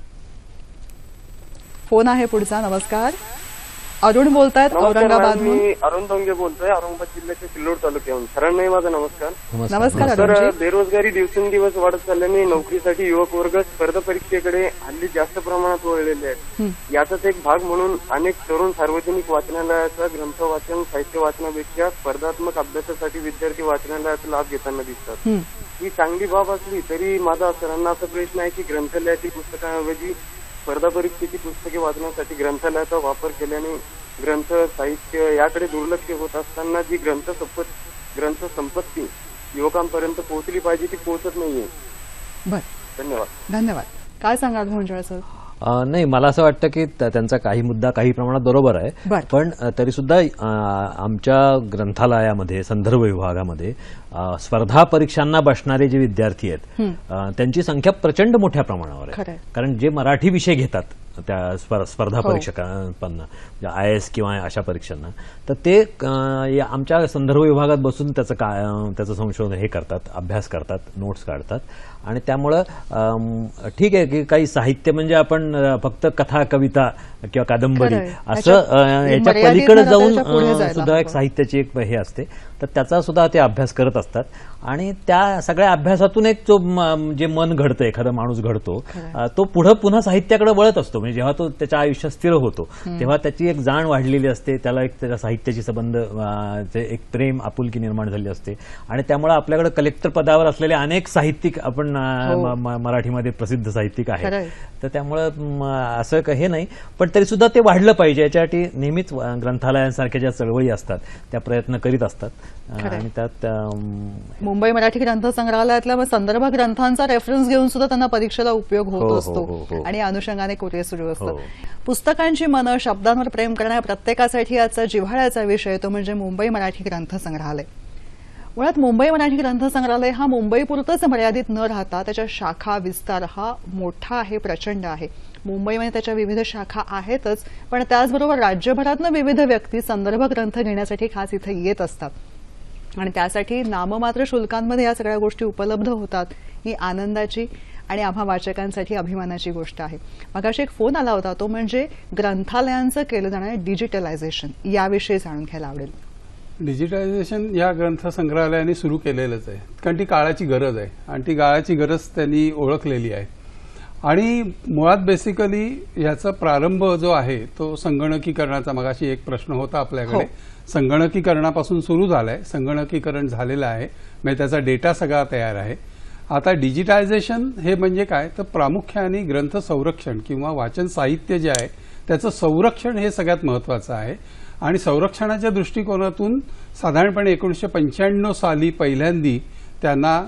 फोन आहे पुढचा. नमस्कार. अरुण बोलतायत औरंगाबादहून. मी अरुण दोंगे बोलतोय, औरंगाबाद जिल्ह्याच्या सिल्लोड तालुक्याहून. सरांनाही माझा नमस्कार. नमस्कार तर अरुणजी. बेरोजगारी दिवसेंदिवस वाढत चालल्याने नोकरीसाठी युवक वर्ग स्पर्धा परीक्षेकडे हल्ली जास्त प्रमाणात वळलेले आहेत. याचाच एक भाग म्हणून अनेक तरुण सार्वजनिक वाचनालयाचा ग्रंथ वाचन, साहित्य वाचनापेक्षा स्पर्धात्मक अभ्यासासाठी विद्यार्थी वाचनालयाचा लाभ घेताना दिसतात. ही चांगली बाब असली तरी माझा सरांना असा प्रश्न आहे की ग्रंथालयातील पुस्तकांऐवजी स्पर्धा परीक्षेची पुस्तके वाचण्यासाठी ग्रंथालयाचा वापर केल्याने ग्रंथ साहित्य याकडे दुर्लक्ष होत असताना जी ग्रंथ संपत्ती ग्रंथ संपत्ती युवकांपर्यंत पोहोचली पाहिजे ती पोहोचत नाहीये. बर, धन्यवाद. धन्यवाद. काय सांगाल भोंजळ सर? अ, नाही, मला असं वाटतं की त- त्यांचा काही मुद्दा काही प्रमाणात बरोबर आहे, बरं. पण अ, तरी सुद्धा अ, आमच्या ग्रंथालयामध्ये संदर्भ विभागामध्ये अ, स्पर्धा परीक्षांना बसणारे जे विद्यार्थी आहेत अ, त्यांची संख्या प्रचंड मोठ्या प्रमाणावर आहे. खरंय. कारण जे मराठी विषय घेतात त्या स्पर- स्पर्धा हो. परीक्षकांना, आय एस किंवा अशा परीक्षांना, तर ते अ, या आमच्या संदर्भ विभागात बसून त्याचं काय अ, त्याचं संशोधन हे करतात, अभ्यास करतात, नोट्स काढतात. आणि त्यामुळं अम, ठीक आहे की काही साहित्य म्हणजे आपण अ, फक्त कथा, कविता किंवा कादंबरी खरंय. असं त्याच्या- अ, याच्या मर्यादित पलीकडे न जाऊन त्याच्या पुढे अ, जायला सुद्धा एक हवं. साहित्याची एक हे असते, तर त्याचा सुद्धा ते अभ्यास करत असतात. आणि त्या सगळ्या अभ्यासातून एक जो म- जे मन घडतं, एखादा माणूस घडतो, अ, तो पुढे पुन्हा साहित्याकडे वळत असतो. म्हणजे जेव्हा तो त्याच्या आयुष्यात स्थिर होतो तेव्हा त्याची एक जाण वाढलेली असते, त्याला एक त्याच्या साहित्याची संबंध अ, ते एक प्रेम, आपुलकी निर्माण झाली असते. आणि त्यामुळे आपल्याकडे कलेक्टर पदावर असलेले अनेक साहित्यिक आपण अ, हो. म- म- मराठीमध्ये प्रसिद्ध साहित्यिक आहेत. खरंय. तर त्यामुळं म, असं क- हे नाही, पण तरी सुद्धा ते वाढलं पाहिजे याच्यासाठी नेहमीच अ, ग्रंथालयांसारख्या ज्या चळवळी असतात त्या प्रयत्न करीत असतात. अ, खरंय. आणि त्यात अम, मुंबई मराठी ग्रंथ संग्रहालयातल्या संदर्भ ग्रंथांचा रेफरन्स घेऊन सुद्धा त्यांना परीक्षेला उपयोग हो, होत हो, असतो हो, हो. आणि अनुषंगाने कार्य सुरू असतं. हो. पुस्तकांची मनं, शब्दांवर प्रेम करणाऱ्या प्रत्येकासाठी आजचा जिव्हाळ्याचा विषय तो म्हणजे मुंबई मराठी ग्रंथ संग्रहालय. मुळात मुंबई मराठी ग्रंथ संग्रहालय हा मुंबईपुरतच मर्यादित न राहता त्याच्या शाखा विस्तार हा मोठा आहे, प्रचंड आहे. मुंबईमध्ये त्याच्या विविध शाखा आहेतच, पण त्याचबरोबर राज्यभरातनं विविध व्यक्ती संदर्भ ग्रंथ घेण्यासाठी खास इथे येत असतात. आणि त्यासाठी नाममात्र शुल्कांमध्ये या सगळ्या गोष्टी उपलब्ध होतात, ही आनंदाची आणि आम्हा वाचकांसाठी अभिमानाची गोष्ट आहे. मगाशी एक फोन आला होता, तो म्हणजे ग्रंथालयांचं केलं जाणारं डिजिटलायझेशन, याविषयी जाणून घ्यायला आवडेल. डिजिटायझेशन या ग्रंथ संग्रहालयाने सुरू केलेलंच आहे, कारण ती काळाची गरज आहे आणि ती काळाची गरज त्यांनी ओळखलेली आहे. आणि मुळात बेसिकली याचा प्रारंभ जो आहे तो संगणकीकरणाचा, मगाशी एक प्रश्न होता आपल्याकडे, संगणकीकरणापासून सुरू झालाय, संगणकीकरण झालेलं आहे, म्हणजे त्याचा डेटा सगळा तयार आहे. आता डिजिटायझेशन हे म्हणजे काय, तर प्रामुख्याने ग्रंथ संरक्षण किंवा वाचन साहित्य जे आहे त्याचं संरक्षण हे सगळ्यात महत्वाचं आहे. आणि संरक्षणाच्या दृष्टिकोनातून साधारणपणे एकोणीसशे पंच्याण्णव साली पहिल्यांदी त्यांना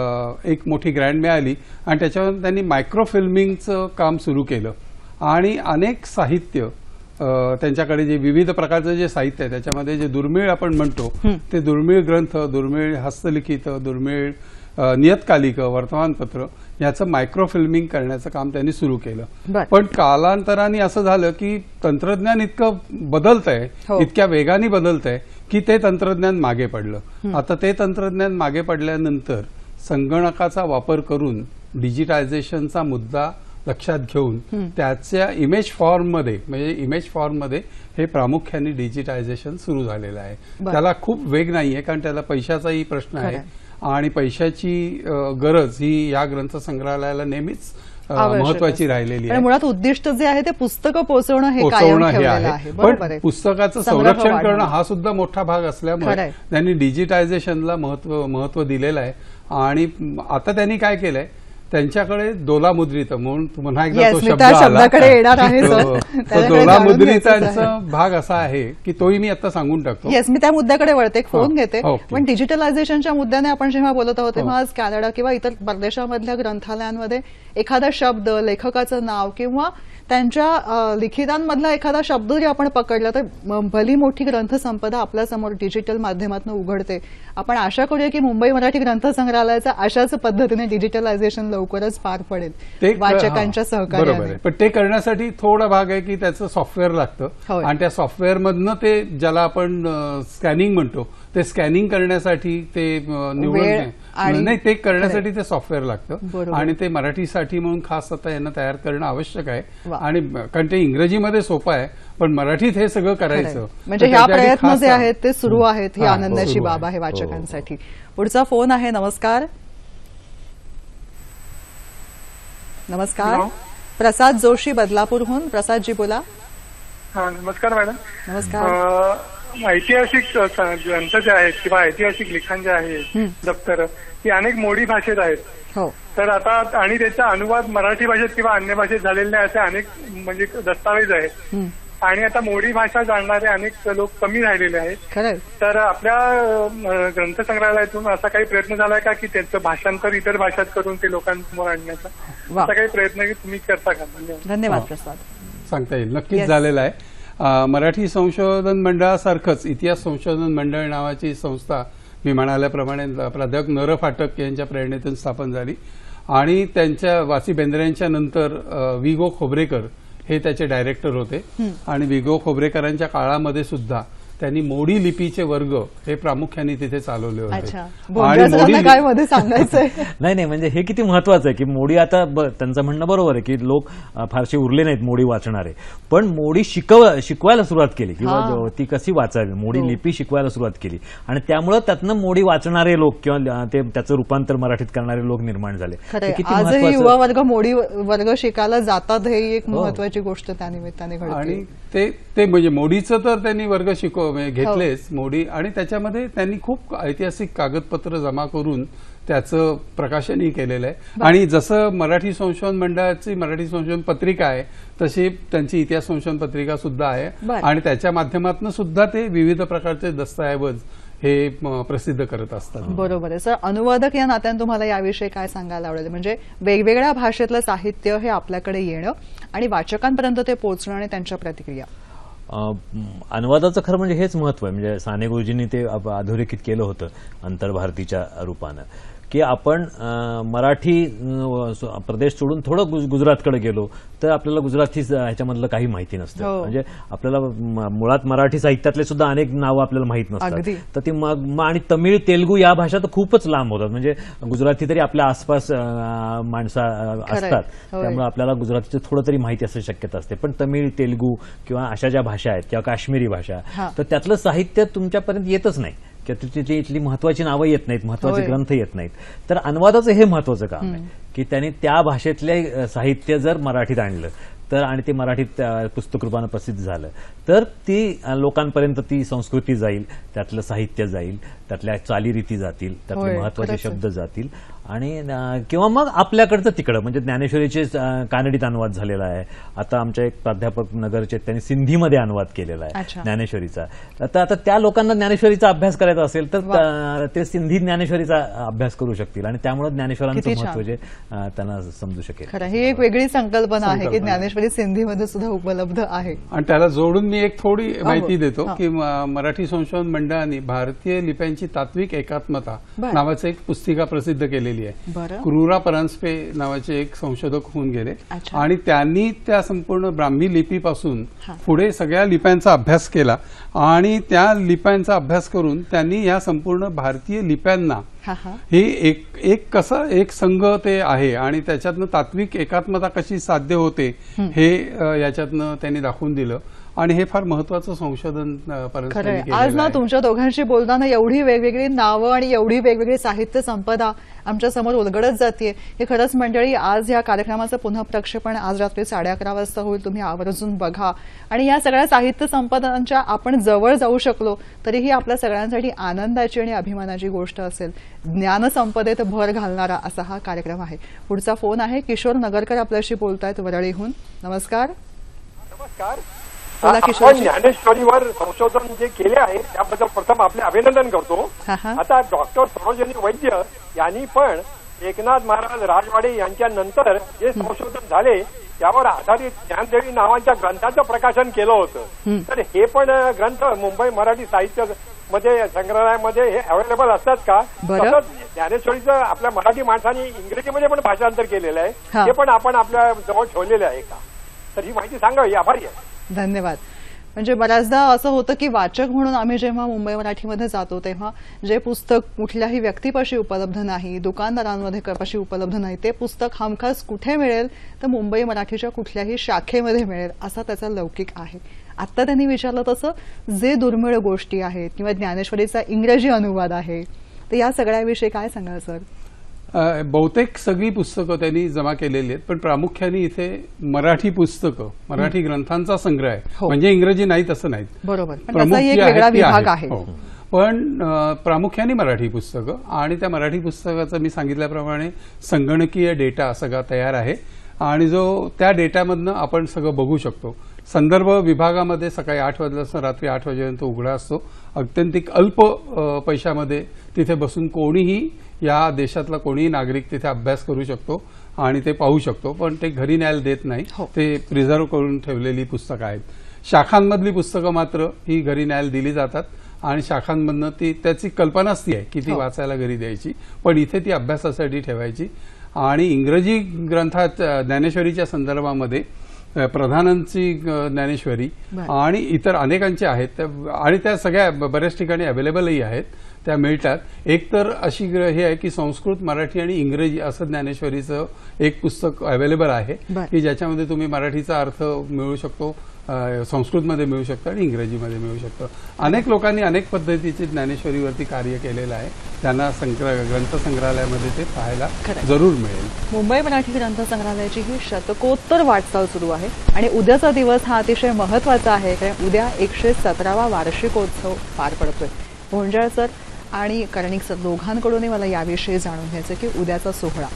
एक मोठी ग्रँट मिळाली आणि त्याच्यावर त्यांनी मायक्रोफिल्मिंगचं काम सुरू केलं. आणि अनेक साहित्य त्यांच्याकडे जे विविध प्रकारचं जे साहित्य आहे त्याच्यामध्ये जे दुर्मिळ आपण म्हणतो ते दुर्मिळ ग्रंथ, दुर्मिळ हस्तलिखित, दुर्मिळ नियतकालिक, वर्तमानपत्र याचं मायक्रोफिल्मिंग करण्याचं काम त्यांनी सुरू केलं. पण कालांतराने असं झालं की तंत्रज्ञान इतकं बदलतंय, इतक्या वेगाने बदलतंय की ते तंत्रज्ञान मागे पडलं. आता ते तंत्रज्ञान मागे पडल्यानंतर संगणकाचा वापर करून डिजिटायझेशनचा मुद्दा लक्षात घेऊन त्याच्या इमेज फॉर्ममध्ये, म्हणजे इमेज फॉर्ममध्ये हे प्रामुख्याने डिजिटायझेशन सुरू झालेलं आहे. त्याला खूप वेग नाहीये, कारण त्याला पैशाचाही प्रश्न आहे आणि पैशाची गरज ही या ग्रंथ संग्रहालयाला नेहमीच महत्वाची राहिलेली आहे. मुळात उद्दिष्ट जे आहे ते पुस्तकं पोहोचवणं हे कायम ठेवलेलं आहे. पण पुस्तकाचं संरक्षण करणं हा सुद्धा मोठा भाग असल्यामुळे त्यांनी डिजिटायझेशनला महत्व महत्व दिलेलं आहे. आणि आता त्यांनी काय केलंय, त्यांच्याकडे दोलामुद्रित म्हणून पुन्हा एकदा तो शब्द आला, दोलामुद्रितांचा भाग असा आहे की तोही मी आता सांगून टाकतो. येस, मी त्या मुद्द्याकडे वळते, फोन घेते. पण डिजिटलायझेशनच्या मुद्द्याने आपण जेव्हा बोलत आहोत तेव्हा आज कॅनडा किंवा इतर परदेशामधल्या ग्रंथालयांमध्ये एखादा शब्द, लेखकाचं नाव किंवा त्यांच्या लिखितांमधला एखादा शब्द जरी आपण पकडला तर भली मोठी ग्रंथसंपदा आपल्यासमोर डिजिटल माध्यमातून उघडते. आपण आशा करूया की मुंबई मराठी ग्रंथ संग्रहालयाचा अशाच पद्धतीने डिजिटलायझेशन लवकरच पार पडेल वाचकांच्या सहकार्याने. पण ते करण्यासाठी थोडा भाग आहे की त्याचं सॉफ्टवेअर लागतं आणि त्या सॉफ्टवेअरमधनं ते ज्याला आपण स्कॅनिंग म्हणतो ते स्कॅनिंग करण्यासाठी ते निवडून नाही, ते करण्यासाठी ते सॉफ्टवेअर लागतं आणि ते मराठीसाठी म्हणून खास आता यांना तयार करणं आवश्यक आहे. आणि कारण ते इंग्रजीमध्ये सोपं आहे पण मराठीत हे सगळं करायचं, म्हणजे ह्या प्रयत्न जे आहेत ते सुरू आहेत, ही आनंदाची बाब आहे वाचकांसाठी. पुढचा फोन आहे. नमस्कार. नमस्कार, प्रसाद जोशी बदलापूरहून. प्रसादजी बोला. हा, नमस्कार मॅडम. नमस्कार. ऐतिहासिक ग्रंथ जे आहेत किंवा ऐतिहासिक लिखाण जे आहे दप्तर, ती अनेक मोडी भाषेत आहेत. हो. तर आता आणि त्याचा अनुवाद मराठी भाषेत किंवा अन्य भाषेत झालेले असे अनेक म्हणजे दस्तावेज आहेत. आणि आता मोडी भाषा जाणणारे अनेक लोक कमी राहिलेले आहेत. खरंय. तर आपल्या अ, ग्रंथसंग्रहालयातून असा काही प्रयत्न झालाय का की त्यांचं भाषांतर इतर भाषात करून ते लोकांसमोर आणण्याचा वा. असा काही प्रयत्न तुम्ही करता का? धन्यवाद. धन्यवाद हो. प्रसाद. सांगता येईल, नक्कीच Yes. झालेलं आहे. अ, मराठी संशोधन मंडळासारखंच इतिहास संशोधन मंडळ नावाची संस्था मी म्हणाल्याप्रमाणे प्राध्यापक नर फाटक यांच्या प्रेरणेतून स्थापन झाली आणि त्यांच्या वासी बेंद्र्यांच्या नंतर अ, वि गो खोबरेकर हे त्याचे डायरेक्टर होते आणि वि गो खोबरेकरांच्या काळामध्ये सुद्धा त्यांनी मोडी लिपीचे वर्ग हे प्रामुख्याने तिथे चालवले होते. अच्छा. आणि बोलण्याचं मोडी त्यांना काय मध्ये सांगायचंय? नाही नाही म्हणजे हे किती महत्वाचं आहे की मोडी आता ब- त्यांचं म्हणणं बरोबर आहे की लोक अ, फारसे उरले नाहीत मोडी वाचणारे, पण मोडी शिकव शिकवायला सुरुवात केली किंवा हा. जो- ती कशी वाचावी मोडी हो. लिपी शिकवायला सुरुवात केली आणि त्यामुळं त्यातनं मोडी वाचणारे लोक किंवा अ, ते त्याचं रूपांतर मराठीत करणारे लोक निर्माण झाले. खरंय. हे किती आजही महत्वाचं- युवा वर्ग मोडी वर्ग शिकायला जातात, हे एक हो. महत्वाची गोष्ट त्या निमित्ताने घडते. आणि ते ते म्हणजे मोडीचं तर त्यांनी वर्ग शिकव म्हणजे घेतलेच मोडी आणि त्याच्यामध्ये त्यांनी खूप ऐतिहासिक कागदपत्र जमा करून त्याचं प्रकाशनही केलेलं आहे. आणि जसं मराठी संशोधन मंडळाची मराठी संशोधन पत्रिका आहे तशी त्यांची इतिहास संशोधन पत्रिका सुद्धा आहे बरं. आणि त्याच्या माध्यमातून सुद्धा ते विविध प्रकारचे दस्तऐवज हे म, प्रसिद्ध करत असतात. बरोबर आहे. सर, अनुवादक या नात्याने तुम्हाला याविषयी काय सांगायला आवडेल? म्हणजे वेगवेगळ्या भाषेतलं साहित्य हे आपल्याकडे येणं आणि वाचकांपर्यंत ते पोहोचणं आणि त्यांच्या प्रतिक्रिया. अ, अनुवादाचं खरं म्हणजे हेच महत्व आहे. म्हणजे साने गुरुजींनी ते अ- अधोरेखित केलं होतं आंतरभारतीच्या रूपानं की आपण अ, मराठी अ, स- प्रदेश सोडून थोडं गुज- गुजरातकडे गेलो तर आपल्याला गुजराती स- ह्याच्यामधलं काही माहिती नसतं. हो. म्हणजे आपल्याला म- मुळात मराठी साहित्यातले सुद्धा अनेक नावं आपल्याला माहीत अगदी. नसतात. तर ती मग म- आणि तमिळ तेलुगू या भाषा तर खूपच लांब होतात. म्हणजे गुजराती तरी आपल्या आसपास अ, माणसं अ, खरंय. असतात, होय. त्यामुळे आपल्याला गुजरातीचं थोडं तरी माहिती असण्याची शक्यता असते. पण तमिळ तेलुगू किंवा अशा ज्या भाषा आहेत किंवा काश्मीरी भाषा हा. तर त्यातलं साहित्य तुमच्यापर्यंत येतच नाही किंवा तिची इथली महत्वाची नावं येत नाहीत, महत्वाचे होय. ग्रंथ येत नाहीत. तर अनुवादाचं हे महत्वाचं काम आहे की त्यांनी त्या भाषेतले अ, साहित्य जर मराठीत आणलं तर आणि ते मराठीत अ, पुस्तक रूपानं प्रसिद्ध झालं तर ती अ, लोकांपर्यंत ती संस्कृती जाईल, त्यातलं साहित्य जाईल, त्यातल्या चालीरीती जातील, त्यातले होय, महत्वाचे खरंच आहे. शब्द जातील आणि अ, किंवा मग आपल्याकडचं तिकडं म्हणजे ज्ञानेश्वरीचे अ, कानडीत अनुवाद झालेला आहे. आता आमच्या एक प्राध्यापक नगरचे त्यांनी सिंधीमध्ये अनुवाद केलेला आहे अच्छा. ज्ञानेश्वरीचा. आता आता त्या लोकांना ज्ञानेश्वरीचा अभ्यास करायचा असेल तर त्या- ते सिंधी ज्ञानेश्वरीचा अभ्यास करू शकतील आणि त्यामुळे ज्ञानेश्वरांचं किती छान. महत्व जे अ, त्यांना समजू शकेल. खरं, ही एक वेगळी संकल्पना आहे की संकल्पना. ज्ञानेश्वरी सिंधीमध्ये सुद्धा उपलब्ध आहे. आणि त्याला जोडून मी एक थोडी माहिती देतो हा. की म- मराठी संशोधन मंडळाने भारतीय लिप्यांची तात्विक एकात्मता बरं. नावाचं एक पुस्तिका प्रसिद्ध केलेली आहे. बरं. क्रूरा परांजपे नावाचे एक संशोधक होऊन गेले अच्छा. आणि त्यांनी त्या संपूर्ण ब्राह्मी लिपीपासून हा. पुढे सगळ्या लिप्यांचा अभ्यास केला आणि त्या लिप्यांचा अभ्यास करून त्यांनी या संपूर्ण भारतीय लिप्यांना हा हा हे एक एक कसं एक संघ ते आहे आणि त्याच्यातनं तात्विक एकात्मता कशी साध्य होते हे अ, याच्यातनं त्यांनी दाखवून दिलं आणि हे फार महत्वाचं संशोधन अ, परत खरंय. त्यांनी केलेलं आज ना आहे. तुमच्या दोघांशी बोलताना एवढी वेगवेगळी नावं आणि एवढी वेगवेगळी साहित्य संपदा आमच्या समोर उलगडत जाते. हे खरंच मंडळी, आज या कार्यक्रमाचं पुन्हा प्रक्षेपण आज रात्री साडे अकरा वाजता होईल. तुम्ही आवर्जून बघा आणि या सगळ्या साहित्य संपदांच्या आपण जवळ जाऊ शकलो तरीही आपल्या सगळ्यांसाठी आनंदाची आणि अभिमानाची गोष्ट असेल. ज्ञानसंपदेत भर घालणारा असा हा कार्यक्रम आहे. पुढचा फोन आहे, किशोर नगरकर आपल्याशी बोलतायत वरळीहून. नमस्कार. नमस्कार. बोला आपण किशोरजी. ज्ञानेश्वरीवर संशोधन जे केले आहे त्याबद्दल प्रथम आपले अभिनंदन करतो. हा, हा. आता डॉक्टर सरोजिनी वैद्य यांनी पण एकनाथ महाराज राजवाडे यांच्या नंतर जे संशोधन झाले त्यावर आधारित ज्ञानदेवी नावाच्या ग्रंथाचं प्रकाशन केलं होतं. तर हे पण ग्रंथ मुंबई मराठी साहित्य मध्ये संग्रहालयामध्ये हे अवेलेबल असतात का? बरं. तसंच ज्ञानेश्वरीचं आपल्या मराठी माणसांनी इंग्रजीमध्ये पण भाषांतर केलेलं आहे, हा. हे पण आपण आपल्या जवळ ठेवलेलं आहे का? तर ही माहिती सांगावी. आभारी आहे. धन्यवाद. म्हणजे बऱ्याचदा असं होतं की वाचक म्हणून आम्ही जेव्हा मुंबई मराठीमध्ये जातो तेव्हा जे पुस्तक कुठल्याही व्यक्तीपाशी उपलब्ध नाही, दुकानदारांमध्ये पाशी उपलब्ध नाही, ते पुस्तक हमखास कुठे मिळेल तर मुंबई मराठीच्या कुठल्याही शाखेमध्ये मिळेल असा त्याचा लौकिक आहे. आत्ता त्यांनी विचारलं तसं जे दुर्मिळ गोष्टी आहेत किंवा ज्ञानेश्वरीचा इंग्रजी अनुवाद आहे तर या सगळ्याविषयी काय सांगाल सर? अ, बहुतेक सगळी पुस्तकं त्यांनी जमा केलेली आहेत पण प्रामुख्याने इथे मराठी पुस्तकं मराठी ग्रंथांचा संग्रह आहे. हो. म्हणजे इंग्रजी नाहीत असं नाहीत. बरोबर. पण प्रमुख त्याचाही एक जी आहेत वेगळा ती विभाग आहेत. आहे. हो. पण अ, प्रामुख्याने मराठी पुस्तकं आणि त्या मराठी पुस्तकाचं मी सांगितल्याप्रमाणे संगणकीय डेटा सगळा तयार आहे आणि जो त्या डेटामधनं आपण सगळं बघू शकतो. संदर्भ विभागामध्ये सकाळी आठ वाजल्यापासून रात्री आठ वाजेपर्यंत उघडा असतो. अत्यंतिक अल्प अ, पैशामध्ये तिथे बसून कोणीही या देशातला कोणीही नागरिक तिथे अभ्यास करू शकतो आणि ते पाहू शकतो. पण ते घरी न्यायला देत नाही, ते प्रिझर्व करून ठेवलेली पुस्तकं आहेत. शाखांमधली पुस्तकं मात्र ही घरी न्यायला दिली जातात आणि शाखांमधनं ती त्याची कल्पनाच ती आहे की ती वाचायला घरी द्यायची, पण इथे ती अभ्यासासाठी ठेवायची. आणि इंग्रजी ग्रंथात ज्ञानेश्वरीच्या संदर्भामध्ये प्रधानांची ज्ञानेश्वरी आणि इतर अनेकांचे आहेत आणि त्या सगळ्या बऱ्याच ठिकाणी अवेलेबलही आहेत, त्या मिळतात. एक तर अशी हे आहे की संस्कृत, मराठी आणि इंग्रजी असं ज्ञानेश्वरीचं एक पुस्तक अवेलेबल आहे की ज्याच्यामध्ये तुम्ही मराठीचा अर्थ मिळू शकतो, संस्कृतमध्ये मिळू शकतो आणि इंग्रजीमध्ये मिळू शकतो. अनेक लोकांनी अनेक पद्धतीचे ज्ञानेश्वरीवरती कार्य केलेलं आहे, त्यांना ग्रंथ संग्रहालयामध्ये ते पाहायला जरूर मिळेल. मुंबई मराठी ग्रंथ संग्रहालयाची ही शतकोत्तर वाटचाल सुरू आहे आणि उद्याचा दिवस हा अतिशय महत्वाचा आहे, कारण उद्या एकशे सतरावा वार्षिकोत्सव पार पडतोय. भोंजाळ सर आणि कर्णिक सर दोघांकडूनही मला याविषयी जाणून घ्यायचं की उद्याचा सोहळा.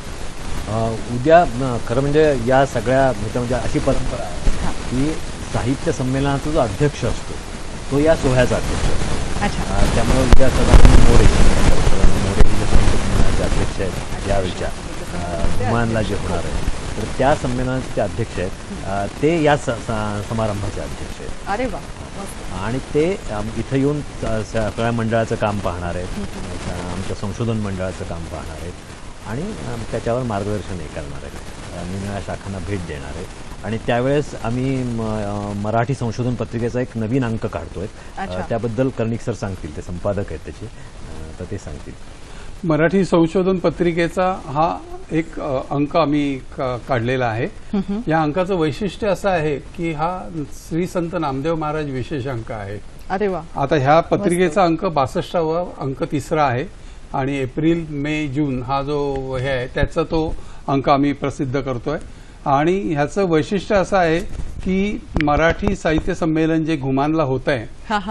उद्या खरं म्हणजे या सगळ्या म्हणजे अशी परंपरा आहे की साहित्य संमेलनाचा जो अध्यक्ष असतो तो या सोहळ्याचा अध्यक्ष असतो. त्यामुळे उद्या सदानंद मोरे मोरे हे जे संस्कृत संमेलनाचे अध्यक्ष आहेत यावेळीच्या विमानला जे होणार आहे, तर त्या संमेलनाचे ते अध्यक्ष आहेत, ते या समारंभाचे अध्यक्ष आहेत. अरे वा. आणि ते इथं येऊन सगळ्या मंडळाचं काम पाहणार आहेत, आमच्या संशोधन मंडळाचं काम पाहणार आहेत आणि त्याच्यावर मार्गदर्शनही करणार आहेत, निरनिराळ्या शाखांना भेट देणार आहेत. आणि त्यावेळेस आम्ही मराठी संशोधन पत्रिकेचा एक नवीन अंक काढतोय, त्याबद्दल कर्णिक सर सांगतील, ते संपादक आहेत त्याचे, तर ते सांगतील. मराठी संशोधन पत्रिकेचा हा एक अंक आम्ही काढलेला आहे. या अंकाचं वैशिष्ट्य असं आहे की हा श्री संत नामदेव महाराज विशेष अंक आहे. अरे वा. आता ह्या पत्रिकेचा अंक बासष्टावा अंक तिसरा आहे आणि एप्रिल, मे, जून हा जो हे आहे त्याचा तो अंक आम्ही प्रसिद्ध करतोय. आणि ह्याचं वैशिष्ट्य असं आहे की मराठी साहित्य संमेलन जे घुमानला होत आहे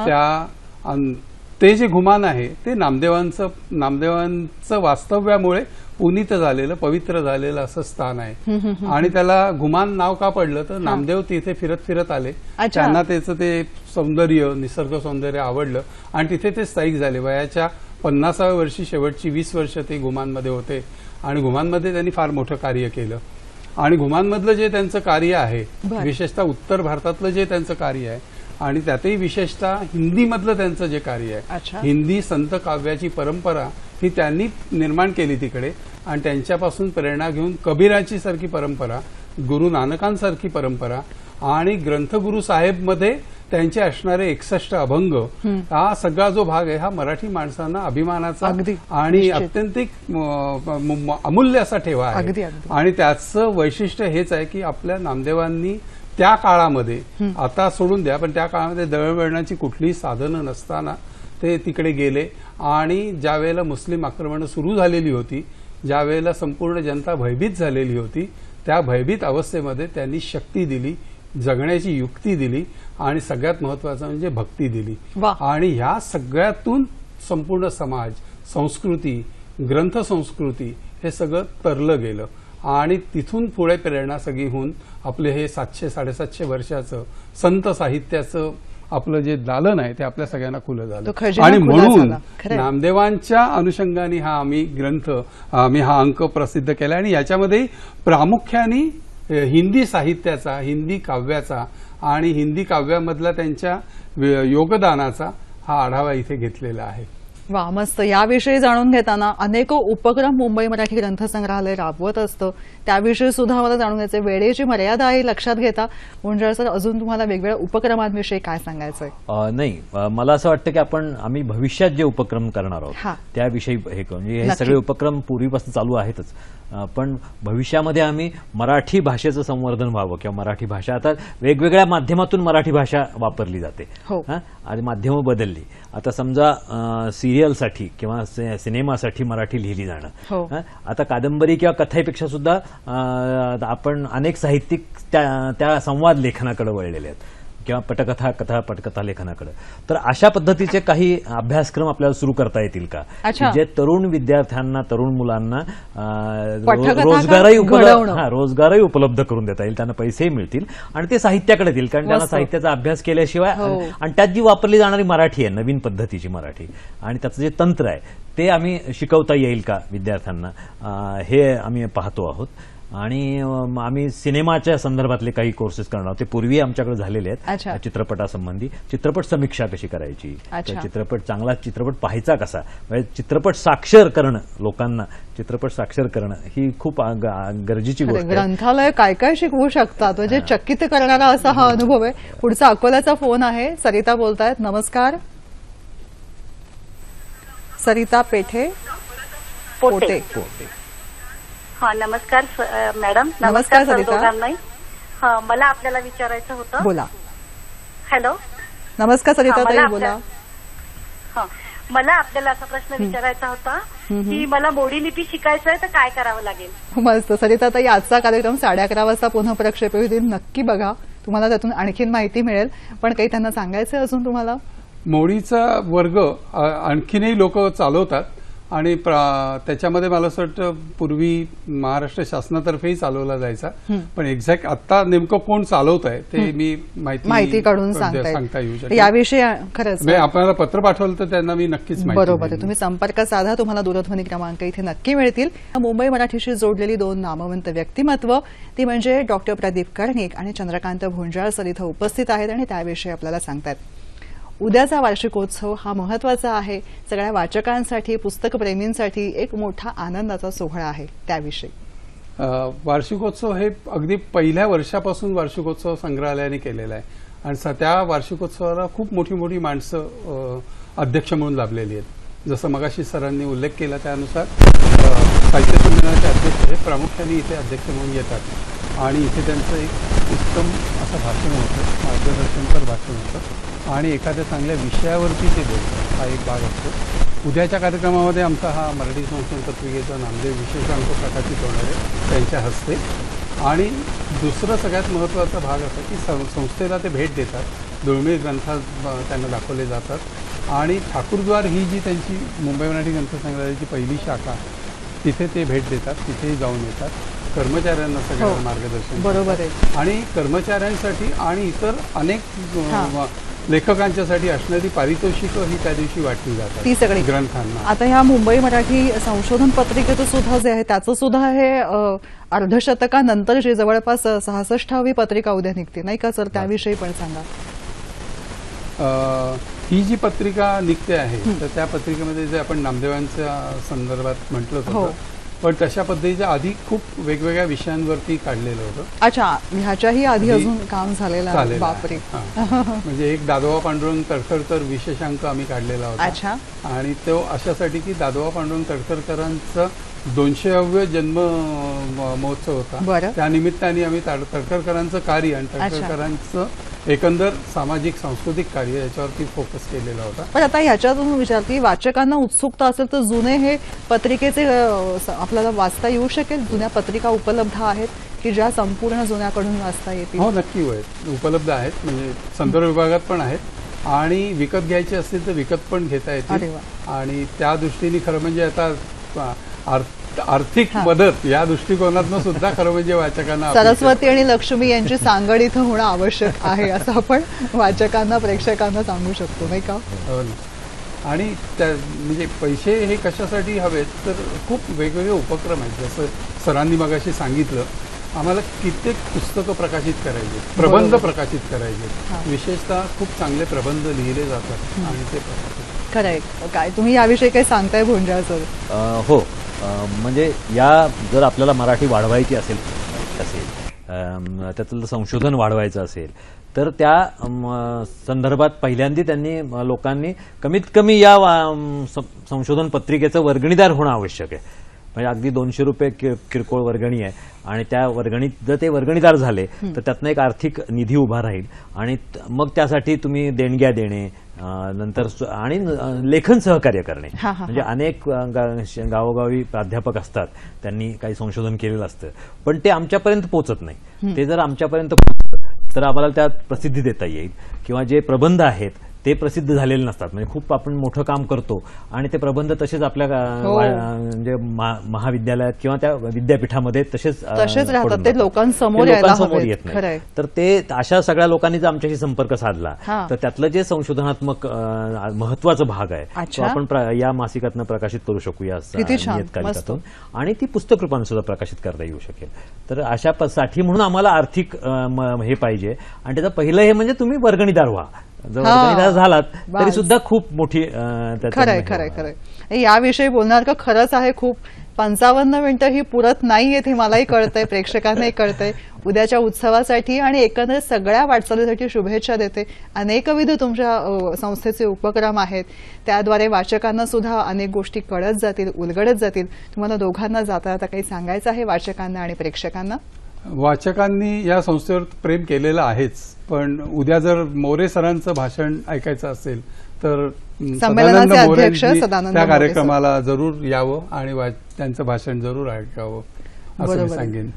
त्या ते जे घुमान आहे ते नामदेवांचं नामदेवांचं वास्तव्यामुळे पुनीत झालेलं, पवित्र झालेलं असं स्थान आहे. आणि त्याला घुमान नाव का पडलं तर नामदेव तिथे फिरत फिरत आले, त्यांना त्याचं ते सौंदर्य, निसर्ग सौंदर्य आवडलं आणि तिथे ते स्थायिक झाले. वयाच्या पन्नासाव्या वर्षी शेवटची वीस वर्ष ते घुमानमध्ये होते आणि घुमानमध्ये त्यांनी फार मोठं कार्य केलं. आणि घुमानमधलं जे त्यांचं कार्य आहे, विशेषतः उत्तर भारतातलं जे त्यांचं कार्य आहे आणि त्यातही विशेषतः हिंदीमधलं त्यांचं जे कार्य आहे, हिंदी संत काव्याची परंपरा ही त्यांनी निर्माण केली तिकडे. आणि त्यांच्यापासून प्रेरणा घेऊन कबीराची सारखी परंपरा, गुरु नानकांसारखी परंपरा आणि ग्रंथगुरु साहेब मध्ये त्यांचे असणारे एकसष्ट अभंग, हा सगळा जो भाग आहे हा मराठी माणसांना अभिमानाचा आणि अत्यंतिक अमूल्य असा ठेवा आहे. आणि त्याचं वैशिष्ट्य हेच आहे की आपल्या नामदेवांनी त्या काळामध्ये, आता सोडून द्या, पण त्या काळामध्ये दळणवळणाची कुठलीही साधनं नसताना ते तिकडे गेले आणि ज्या वेळेला मुस्लिम आक्रमणं सुरू झालेली होती, ज्या वेळेला संपूर्ण जनता भयभीत झालेली होती, त्या भयभीत अवस्थेमध्ये त्यांनी शक्ती दिली, जगण्याची युक्ती दिली आणि सगळ्यात महत्वाचं म्हणजे भक्ती दिली. आणि ह्या सगळ्यातून संपूर्ण समाज, संस्कृती, ग्रंथ संस्कृती हे सगळं तरलं गेलं आणि तिथून पुढे प्रेरणा सगळी होऊन आपले हे सातशे साडेसातशे वर्षाचं संत साहित्याचं आपलं जे दालन आहे ते आपल्या सगळ्यांना खुलं झालं. आणि म्हणून नामदेवांच्या अनुषंगाने हा आम्ही ग्रंथ, आम्ही हा अंक प्रसिद्ध केला आणि याच्यामध्ये प्रामुख्याने हिंदी साहित्याचा, हिंदी काव्याचा आणि हिंदी काव्यामधला त्यांच्या योगदानाचा हा आढावा इथे घेतलेला आहे. वा, मस्त. याविषयी जाणून घेताना अनेक उपक्रम मुंबई मराठी ग्रंथ संग्रहालय राबवत असतं, त्याविषयी सुद्धा मला जाणून घ्यायचे. वेळेची मर्यादा आहे लक्षात घेता भोंजाळ सर, अजून तुम्हाला वेगवेगळ्या उपक्रमांविषयी काय सांगायचंय? नाही, मला असं वाटतं की आपण आम्ही भविष्यात जे उपक्रम करणार आहोत त्याविषयी हे म्हणजे हे सगळे उपक्रम पूर्वीपासून चालू आहेतच, पण भविष्यामध्ये आम्ही मराठी भाषेचं संवर्धन व्हावं किंवा मराठी भाषा, आता वेगवेगळ्या माध्यमातून मराठी भाषा वापरली जाते आणि माध्यमं बदलली. आता समजा सिरियलसाठी किंवा सिनेमासाठी मराठी लिहिली जाणं, आता कादंबरी किंवा कथेपेक्षा सुद्धा आपण अनेक साहित्यिक त्या संवाद लेखनाकडे वळलेले आहेत किंवा पटकथा कथा पटकथा लेखनाकडे. तर अशा पद्धतीचे काही अभ्यासक्रम आपल्याला सुरू करता येतील का, अच्छा. जे तरुण विद्यार्थ्यांना तरुण मुलांना अं, पटकथा रो- रोजगारही का उपलब्ध घडवणं? हा रोजगारही उपलब्ध करून देता येईल, त्यांना पैसेही मिळतील आणि ते साहित्याकडे येतील, कारण त्यांना मस्त. साहित्याचा अभ्यास केल्याशिवाय हो. आणि त्यात जी वापरली जाणारी मराठी आहे, नवीन पद्धतीची मराठी आणि त्याचं जे तंत्र आहे ते आम्ही शिकवता येईल का विद्यार्थ्यांना, अं, हे आम्ही पाहतो आहोत. आणि अं, आम्ही सिनेमाच्या संदर्भातले काही कोर्सेस करणार आहोत. ते पूर्वी आमच्याकडे झालेले अच्छा. आहेत. चित्रपटासंबंधी चित्रपट समीक्षा कशी करायची, अच्छा. तर चित्रपट चांगला चित्रपट पाहायचा कसा, म्हणजे चित्रपट साक्षर करणं, लोकांना चित्रपट साक्षर करणं ही खूप आ- ग- गरजेची खरं, गोष्ट आहे. ग्रंथालय काय काय शिकवू शकतात, म्हणजे चकित करणारा असा हा अनुभव आहे. पुढचा अकोल्याचा फोन आहे. सरिता बोलतायत. नमस्कार. सरिता पेठे पोटे. हा नमस्कार स- अ, मॅडम. नमस्कार, सर सरिता. दोघांनाही. हा मला आपल्याला विचारायचं होतं. बोला. हॅलो. नमस्कार हा, सरिता ताई, मला बोला. आपल्या- हा मला आपल्याला असा प्रश्न विचारायचा होता की मला मोडी लिपी शिकायचं आहे तर काय करावं लागेल. मस्त. सरिता ताई, आजचा कार्यक्रम साडे अकरा वाजता पुन्हा प्रक्षेपित होईल. नक्की बघा, तुम्हाला त्यातून आणखीन माहिती मिळेल. पण काही त्यांना सांगायचं आहे अजून तुम्हाला? मोडीचा वर्ग अ, आणखीनही लोक चालवतात आणि प्रा- त्याच्यामध्ये मला असं वाटतं पूर्वी महाराष्ट्र शासनातर्फेही चालवला जायचा, पण एक्झॅक्ट आता नेमकं कोण चालवत आहे ते मी माहिती माहिती काढून सांगता सांगताय. येऊ शकत. याविषयी खरंच म्हणजे आपल्याला पत्र पाठवलं तर त्यांना मी नक्कीच माहिती बरोबर आहे. देईन. तुम्ही संपर्क साधा, तुम्हाला दूरध्वनी क्रमांक इथे नक्की मिळतील. मुंबई मराठीशी जोडलेली दोन नामवंत व्यक्तिमत्व, ती म्हणजे डॉक्टर प्रदीप कर्णिक आणि चंद्रकांत भुंजाळ सर इथं उपस्थित आहेत आणि त्याविषयी आपल्याला सांगतात. उद्याचा वार्षिकोत्सव हा महत्वाचा आहे. सगळ्या वाचकांसाठी, पुस्तकप्रेमींसाठी एक मोठा आनंदाचा सोहळा आहे. त्याविषयी अ, वार्षिकोत्सव हे अगदी पहिल्या वर्षापासून वार्षिकोत्सव संग्रहालयाने केलेला आहे आणि स- त्या वार्षिकोत्सवाला खूप मोठी मोठी माणसं अ, अध्यक्ष म्हणून लाभलेली आहेत. जसं मगाशी सरांनी उल्लेख केला त्यानुसार अ, साहित्य संमेलनाचे अध्यक्ष हे प्रामुख्याने इथे अध्यक्ष म्हणून येतात आणि इथे त्यांचं एक उत्तम असं भाषण होतं, मार्गदर्शनपर भाषण होतं आणि एखाद्या चांगल्या विषयावरती ते बोलतात. हा एक भाग असतो. उद्याच्या कार्यक्रमामध्ये आमचा हा मराठी संशोधन पत्रिकेचा नामदेव विशेषांक प्रकाशित होणार आहे त्यांच्या हस्ते. आणि दुसरं सगळ्यात महत्त्वाचा भाग असा की सं- संस्थेला ते भेट देतात. दुर्मिळ ग्रंथ त्यांना दाखवले जातात आणि ठाकूरद्वार ही जी त्यांची मुंबई मराठी ग्रंथसंग्रहालयाची पहिली शाखा, तिथे ते भेट देतात, तिथेही जाऊन येतात. कर्मचाऱ्यांना सगळ्यांना हो. मार्गदर्शन बरोबर करतात. आणि कर्मचाऱ्यांसाठी आणि इतर अनेक हा. अ, लेखकांच्यासाठी असणारी पारितोषिकं ही त्या दिवशी वाटली जातात ती सगळी ग्रंथांना. आता ह्या मुंबई मराठी संशोधन पत्रिकेचं सुद्धा जे आहे त्याचं सुद्धा हे अ, अर्धशतकानंतरची जवळपास सहासष्टावी पत्रिका उद्या निघते, नाही का सर? त्याविषयी पण सांगा. अ, ही जी पत्रिका निघते आहे तर त्या पत्रिकेमध्ये जे आपण नामदेवांच्या संदर्भात म्हटलं हो. होतं, पण तशा पद्धतीच्या आधी खूप वेगवेगळ्या विषयांवरती काढलेलं होतं. अच्छा, ह्याच्याही आधी आधी अजून काम झालेलं आहे. चालेल. बापरे. हां. म्हणजे एक दादोबा पांडुरंग तडखरकर विशेषांक आम्ही काढलेला होता. अच्छा. आणि तो अशासाठी की दादोबा पांडुरंग तडखरकरांचा दोनशेव्या जन्म म- महोत्सव होता. बरं. त्या निमित्ताने आम्ही ताड- तडखरकरांचं कार्य आणि अच्छा. तडखरकरांचं एकंदर सामाजिक सांस्कृतिक कार्य याच्यावरती फोकस केलेला होता. पण आता ह्याच्यातून विचारते, वाचकांना उत्सुकता असेल तर जुने हे पत्रिकेचे अ, स- आपल्याला वाचता येऊ शकेल? जुन्या पत्रिका उपलब्ध आहेत की ज्या संपूर्ण जुन्याकडून वाचता येतील? हो, नक्की होईल. उपलब्ध आहेत, म्हणजे संदर्भ विभागात पण आहेत आणि विकत घ्यायचे असतील तर विकत पण घेता अरे येतील. वा. आणि त्या दृष्टीने खरं म्हणजे आता अ, आर्थ- आर्थिक हा. मदत या दृष्टिकोनातून सुद्धा खरं म्हणजे वाचकांना अपेक्षित सरस्वती आणि लक्ष्मी यांची सांगड इथं होणं आवश्यक आहे असं आपण वाचकांना, प्रेक्षकांना सांगू शकतो, नाही का? हो ना. आणि त्या म्हणजे पैसे हे कशासाठी हवेत तर खूप वेगवेगळे उपक्रम आहेत. जसं सरांनी मगाशी सांगितलं, आम्हाला कित्येक पुस्तकं प्रकाशित करायचे, प्रबंध बरोबर. प्रकाशित करायचे. हा. विशेषतः खूप चांगले प्रबंध लिहिले जातात आणि ते प्रकाशित. खरंय. काय तुम्ही याविषयी काही सांगताय भुंजाळ सर? अ, हो, अ, म्हणजे या जर आपल्याला मराठी वाढवायची असेल असेल अम, त्यातलं संशोधन वाढवायचं असेल तर त्या अम, संदर्भात पहिल्यांदा त्यांनी अ, लोकांनी कमीत कमी या वा- अम, सं- संशोधन पत्रिकेचं वर्गणीदार होणं आवश्यक आहे. म्हणजे अगदी दोनशे रुपये कि- किरकोळ वर्गणी आहे आणि त्या वर्गणीत जर ते वर्गणीदार झाले तर त्यातनं एक आर्थिक निधी उभा राहील आणि त- मग त्यासाठी तुम्ही देणग्या देणे, अ, नंतर सु- आणि अ, लेखन सहकार्य करणे. हा, हा, म्हणजे अनेक अ, गा- श- गावोगावी प्राध्यापक असतात, त्यांनी काही संशोधन केलेलं असतं पण ते आमच्यापर्यंत पोहोचत नाही. ते जर आमच्यापर्यंत पोहोचलं तर आम्हाला त्यात प्रसिद्धी देता येईल, किंवा जे प्रबंध आहेत ते प्रसिद्ध झालेले नसतात. म्हणजे खूप आपण मोठं काम करतो आणि ते प्रबंध तसेच आपल्या हो. म्हणजे महाविद्यालयात किंवा त्या विद्यापीठामध्ये तसेच तसेच राहतात, पडून ते जातात. लोकांसमोर ते यायला लोकांसमोर हवेत. येत खरंय. नाही. तर ते अशा सगळ्या लोकांनी जर आमच्याशी संपर्क साधला हा. तर त्यातलं जे संशोधनात्मक अं, महत्वाचा भाग आहे तो अच्छा. आपण प्र- या मासिकातनं प्रकाशित करू शकूया किती छान. नियतकालिकातून, आणि ती पुस्तक रूपाने सुद्धा प्रकाशित करता येऊ शकेल. तर अशा प- साठी म्हणून आम्हाला आर्थिक अं, म- हे पाहिजे, आणि त्याचं पहिलं हे म्हणजे तुम्ही वर्गणीदार व्हा. जर हा. वर्गणीदार झालात तरी बस. सुद्धा खूप मोठी अं, त्याच्यात खरंय हे खरंय होणार. खरंय याविषयी बोलणार का खरंच आहे. खूप पंचावन्न मिनिटं ही पुरत नाहीयेत हे मलाही कळतंय, प्रेक्षकांनाही कळतंय. उद्याच्या उत्सवासाठी आणि एकंदरीत सगळ्या वाटचालीसाठी शुभेच्छा देते. अनेकविध तुमच्या अ, संस्थेचे उपक्रम आहेत, त्याद्वारे वाचकांना सुद्धा अनेक गोष्टी कळत जातील, उलगडत जातील. तुम्हाला दोघांना जाता जाता काही सांगायचं आहे वाचकांना आणि प्रेक्षकांना? वाचकांनी या संस्थेवर प्रेम केलेलं आहेच, पण उद्या जर मोरे सरांचं भाषण ऐकायचं असेल तर संमेलनाचे सदानंद अध्यक्ष मोरेंनी सदानंद त्या मोरे सर. कार्यक्रमाला जरूर यावं आणि वा- त्यांचं भाषण जरूर ऐकावं असं मी बरोबर. सांगेन.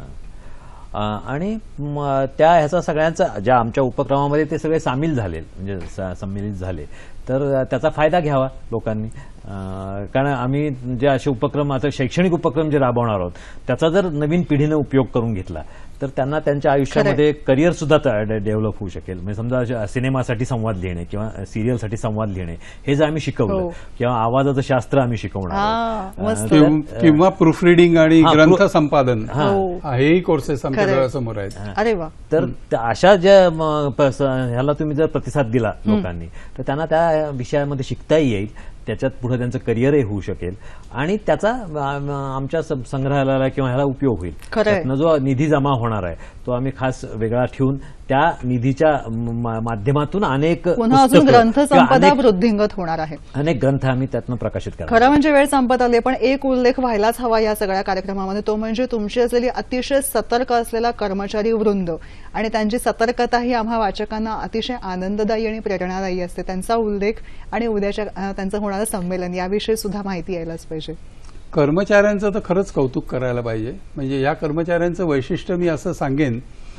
अं, आणि म- त्या ह्याचा सगळ्यांचा ज्या आमच्या उपक्रमामध्ये ते सगळे सामील झाले, म्हणजे स- संमिलित झाले, तर त्याचा फायदा घ्यावा लोकांनी. अं, कारण आम्ही जे असे उपक्रम, आता शैक्षणिक उपक्रम जे राबवणार आहोत त्याचा जर नवीन पिढीने उपयोग करून घेतला तर त्यांना त्यांच्या आयुष्यामध्ये करिअर सुद्धा डेव्हलप होऊ शकेल. म्हणजे समजा सिनेमासाठी संवाद लिहिणे किंवा सिरियलसाठी संवाद लिहिणे हे जर आम्ही शिकवलं, हो. किंवा आवाजाचं शास्त्र आम्ही शिकवणार हा, आहोत. मस्त. अं, किंव- तर- किंवा प्रूफ रिडिंग आणि हा, ग्रंथ प्रू- संपादन हा. हो. हेही कोर्सेस आमच्या खरंय. डोळ्यासमोर आहेत. अरे वा. तर त्या अशा ज्या म, प- स- ह्याला तुम्ही जर प्रतिसाद दिला लोकांनी तर त्यांना त्या विषयामध्ये शिकता येईल, त्याच्यात पुढे त्यांचं करिअरही होऊ शकेल, आणि त्याचा आम- आमच्या स- संग्रहालयाला किंवा ह्याला उपयोग होईल. खरंय. त्यातनं जो निधी जमा होणार आहे तो आम्ही खास वेगळा ठेवून त्या निधीच्या म- माध्यमातून अनेक पुन्हा अजून पुस्तकं ग्रंथ किंवा संपदा अनेक- वृद्धिंगत होणार आहे. अनेक ग्रंथ आम्ही त्यातनं प्रकाशित करणार. खरं म्हणजे वेळ संपत आली, पण एक उल्लेख व्हायलाच हवा या सगळ्या कार्यक्रमामध्ये, तो म्हणजे तुमची असलेली अतिशय सतर्क असलेला कर्मचारी वृंद, आणि त्यांची सतर्कता ही आम्हा वाचकांना अतिशय आनंददायी आणि प्रेरणादायी असते. त्यांचा उल्लेख आणि उद्याच्या अ, त्यांचं होणारं संमेलन याविषयी सुद्धा माहिती यायलाच पाहिजे. कर्मचाऱ्यांचं तर खरंच कौतुक करायला पाहिजे. म्हणजे या कर्मचाऱ्यांचं वैशिष्ट्य मी असं सांगेन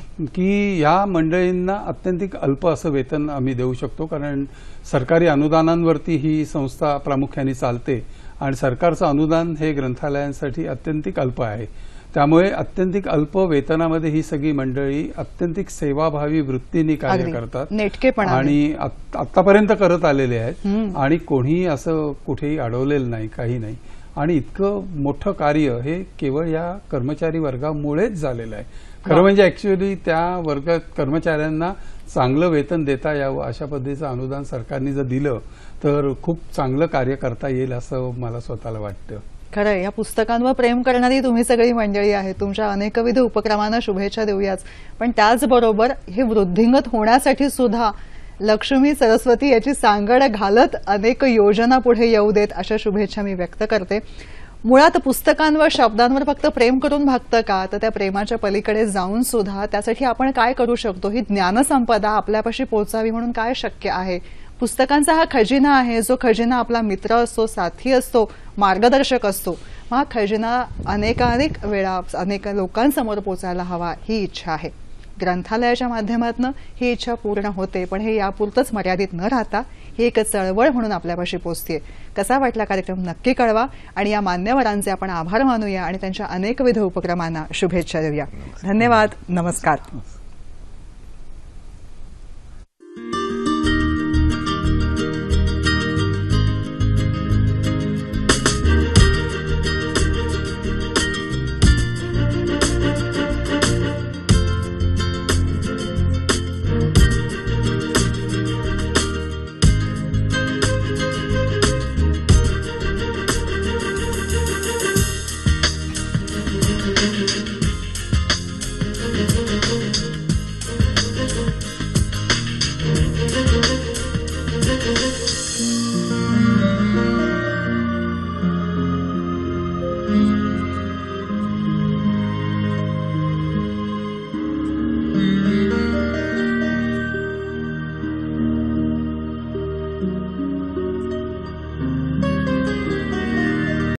की या मंडळींना अत्यंतिक अल्प असं वेतन आम्ही देऊ शकतो, कारण सरकारी अनुदानांवरती ही संस्था प्रामुख्याने चालते आणि सरकारचं अनुदान हे ग्रंथालयांसाठी अत्यंतिक अल्प आहे. त्यामुळे अत्यंतिक अल्प वेतनामध्ये ही सगळी मंडळी अत्यंतिक सेवाभावी वृत्तीने कार्य अगदी. करतात नेटकेपणाने. आणि आत- आतापर्यंत करत आलेले आहेत, हम्म. आणि कोणीही असं कुठेही अडवलेलं नाही, काही नाही. आणि इतकं मोठं कार्य हे केवळ या कर्मचारी वर्गामुळेच झालेलं आहे. खरं म्हणजे ऍक्च्युअली त्या वर्गात कर्मचाऱ्यांना चांगलं वेतन देता यावं अशा पद्धतीचं अनुदान सरकारने जर दिलं तर खूप चांगलं कार्य करता येईल असं मला स्वतःला वाटतं. खरंय, या पुस्तकांवर प्रेम करणारी तुम्ही सगळी मंडळी आहे. तुमच्या अनेकविध उपक्रमांना शुभेच्छा देऊयाच, पण त्याचबरोबर हे वृद्धिंगत होण्यासाठी सुद्धा लक्ष्मी सरस्वती याची सांगड घालत अनेक योजना पुढे येऊ देत अशा शुभेच्छा मी व्यक्त करते. मुळात पुस्तकांवर, शब्दांवर फक्त प्रेम करून भागतं का, तर त्या प्रेमाच्या पलीकडे जाऊन सुद्धा त्यासाठी आपण काय करू शकतो, ही ज्ञानसंपदा आपल्यापाशी पोहोचावी म्हणून काय शक्य आहे. पुस्तकांचा हा खजिना आहे, जो खजिना आपला मित्र असतो, साथी असतो, मार्गदर्शक असतो. हा खजिना अनेकानेक वेळा अनेक लोकांसमोर पोचायला हवा, ही इच्छा आहे. ग्रंथालयाच्या माध्यमातून ही इच्छा पूर्ण होते, पण हे यापुरतंच मर्यादित न राहता ही एक चळवळ म्हणून आपल्यापाशी पोचते. कसा वाटला कार्यक्रम नक्की कळवा, आणि या मान्यवरांचे आपण आभार मानूया आणि त्यांच्या अनेकविध उपक्रमांना शुभेच्छा देऊया. धन्यवाद. नमस्कार.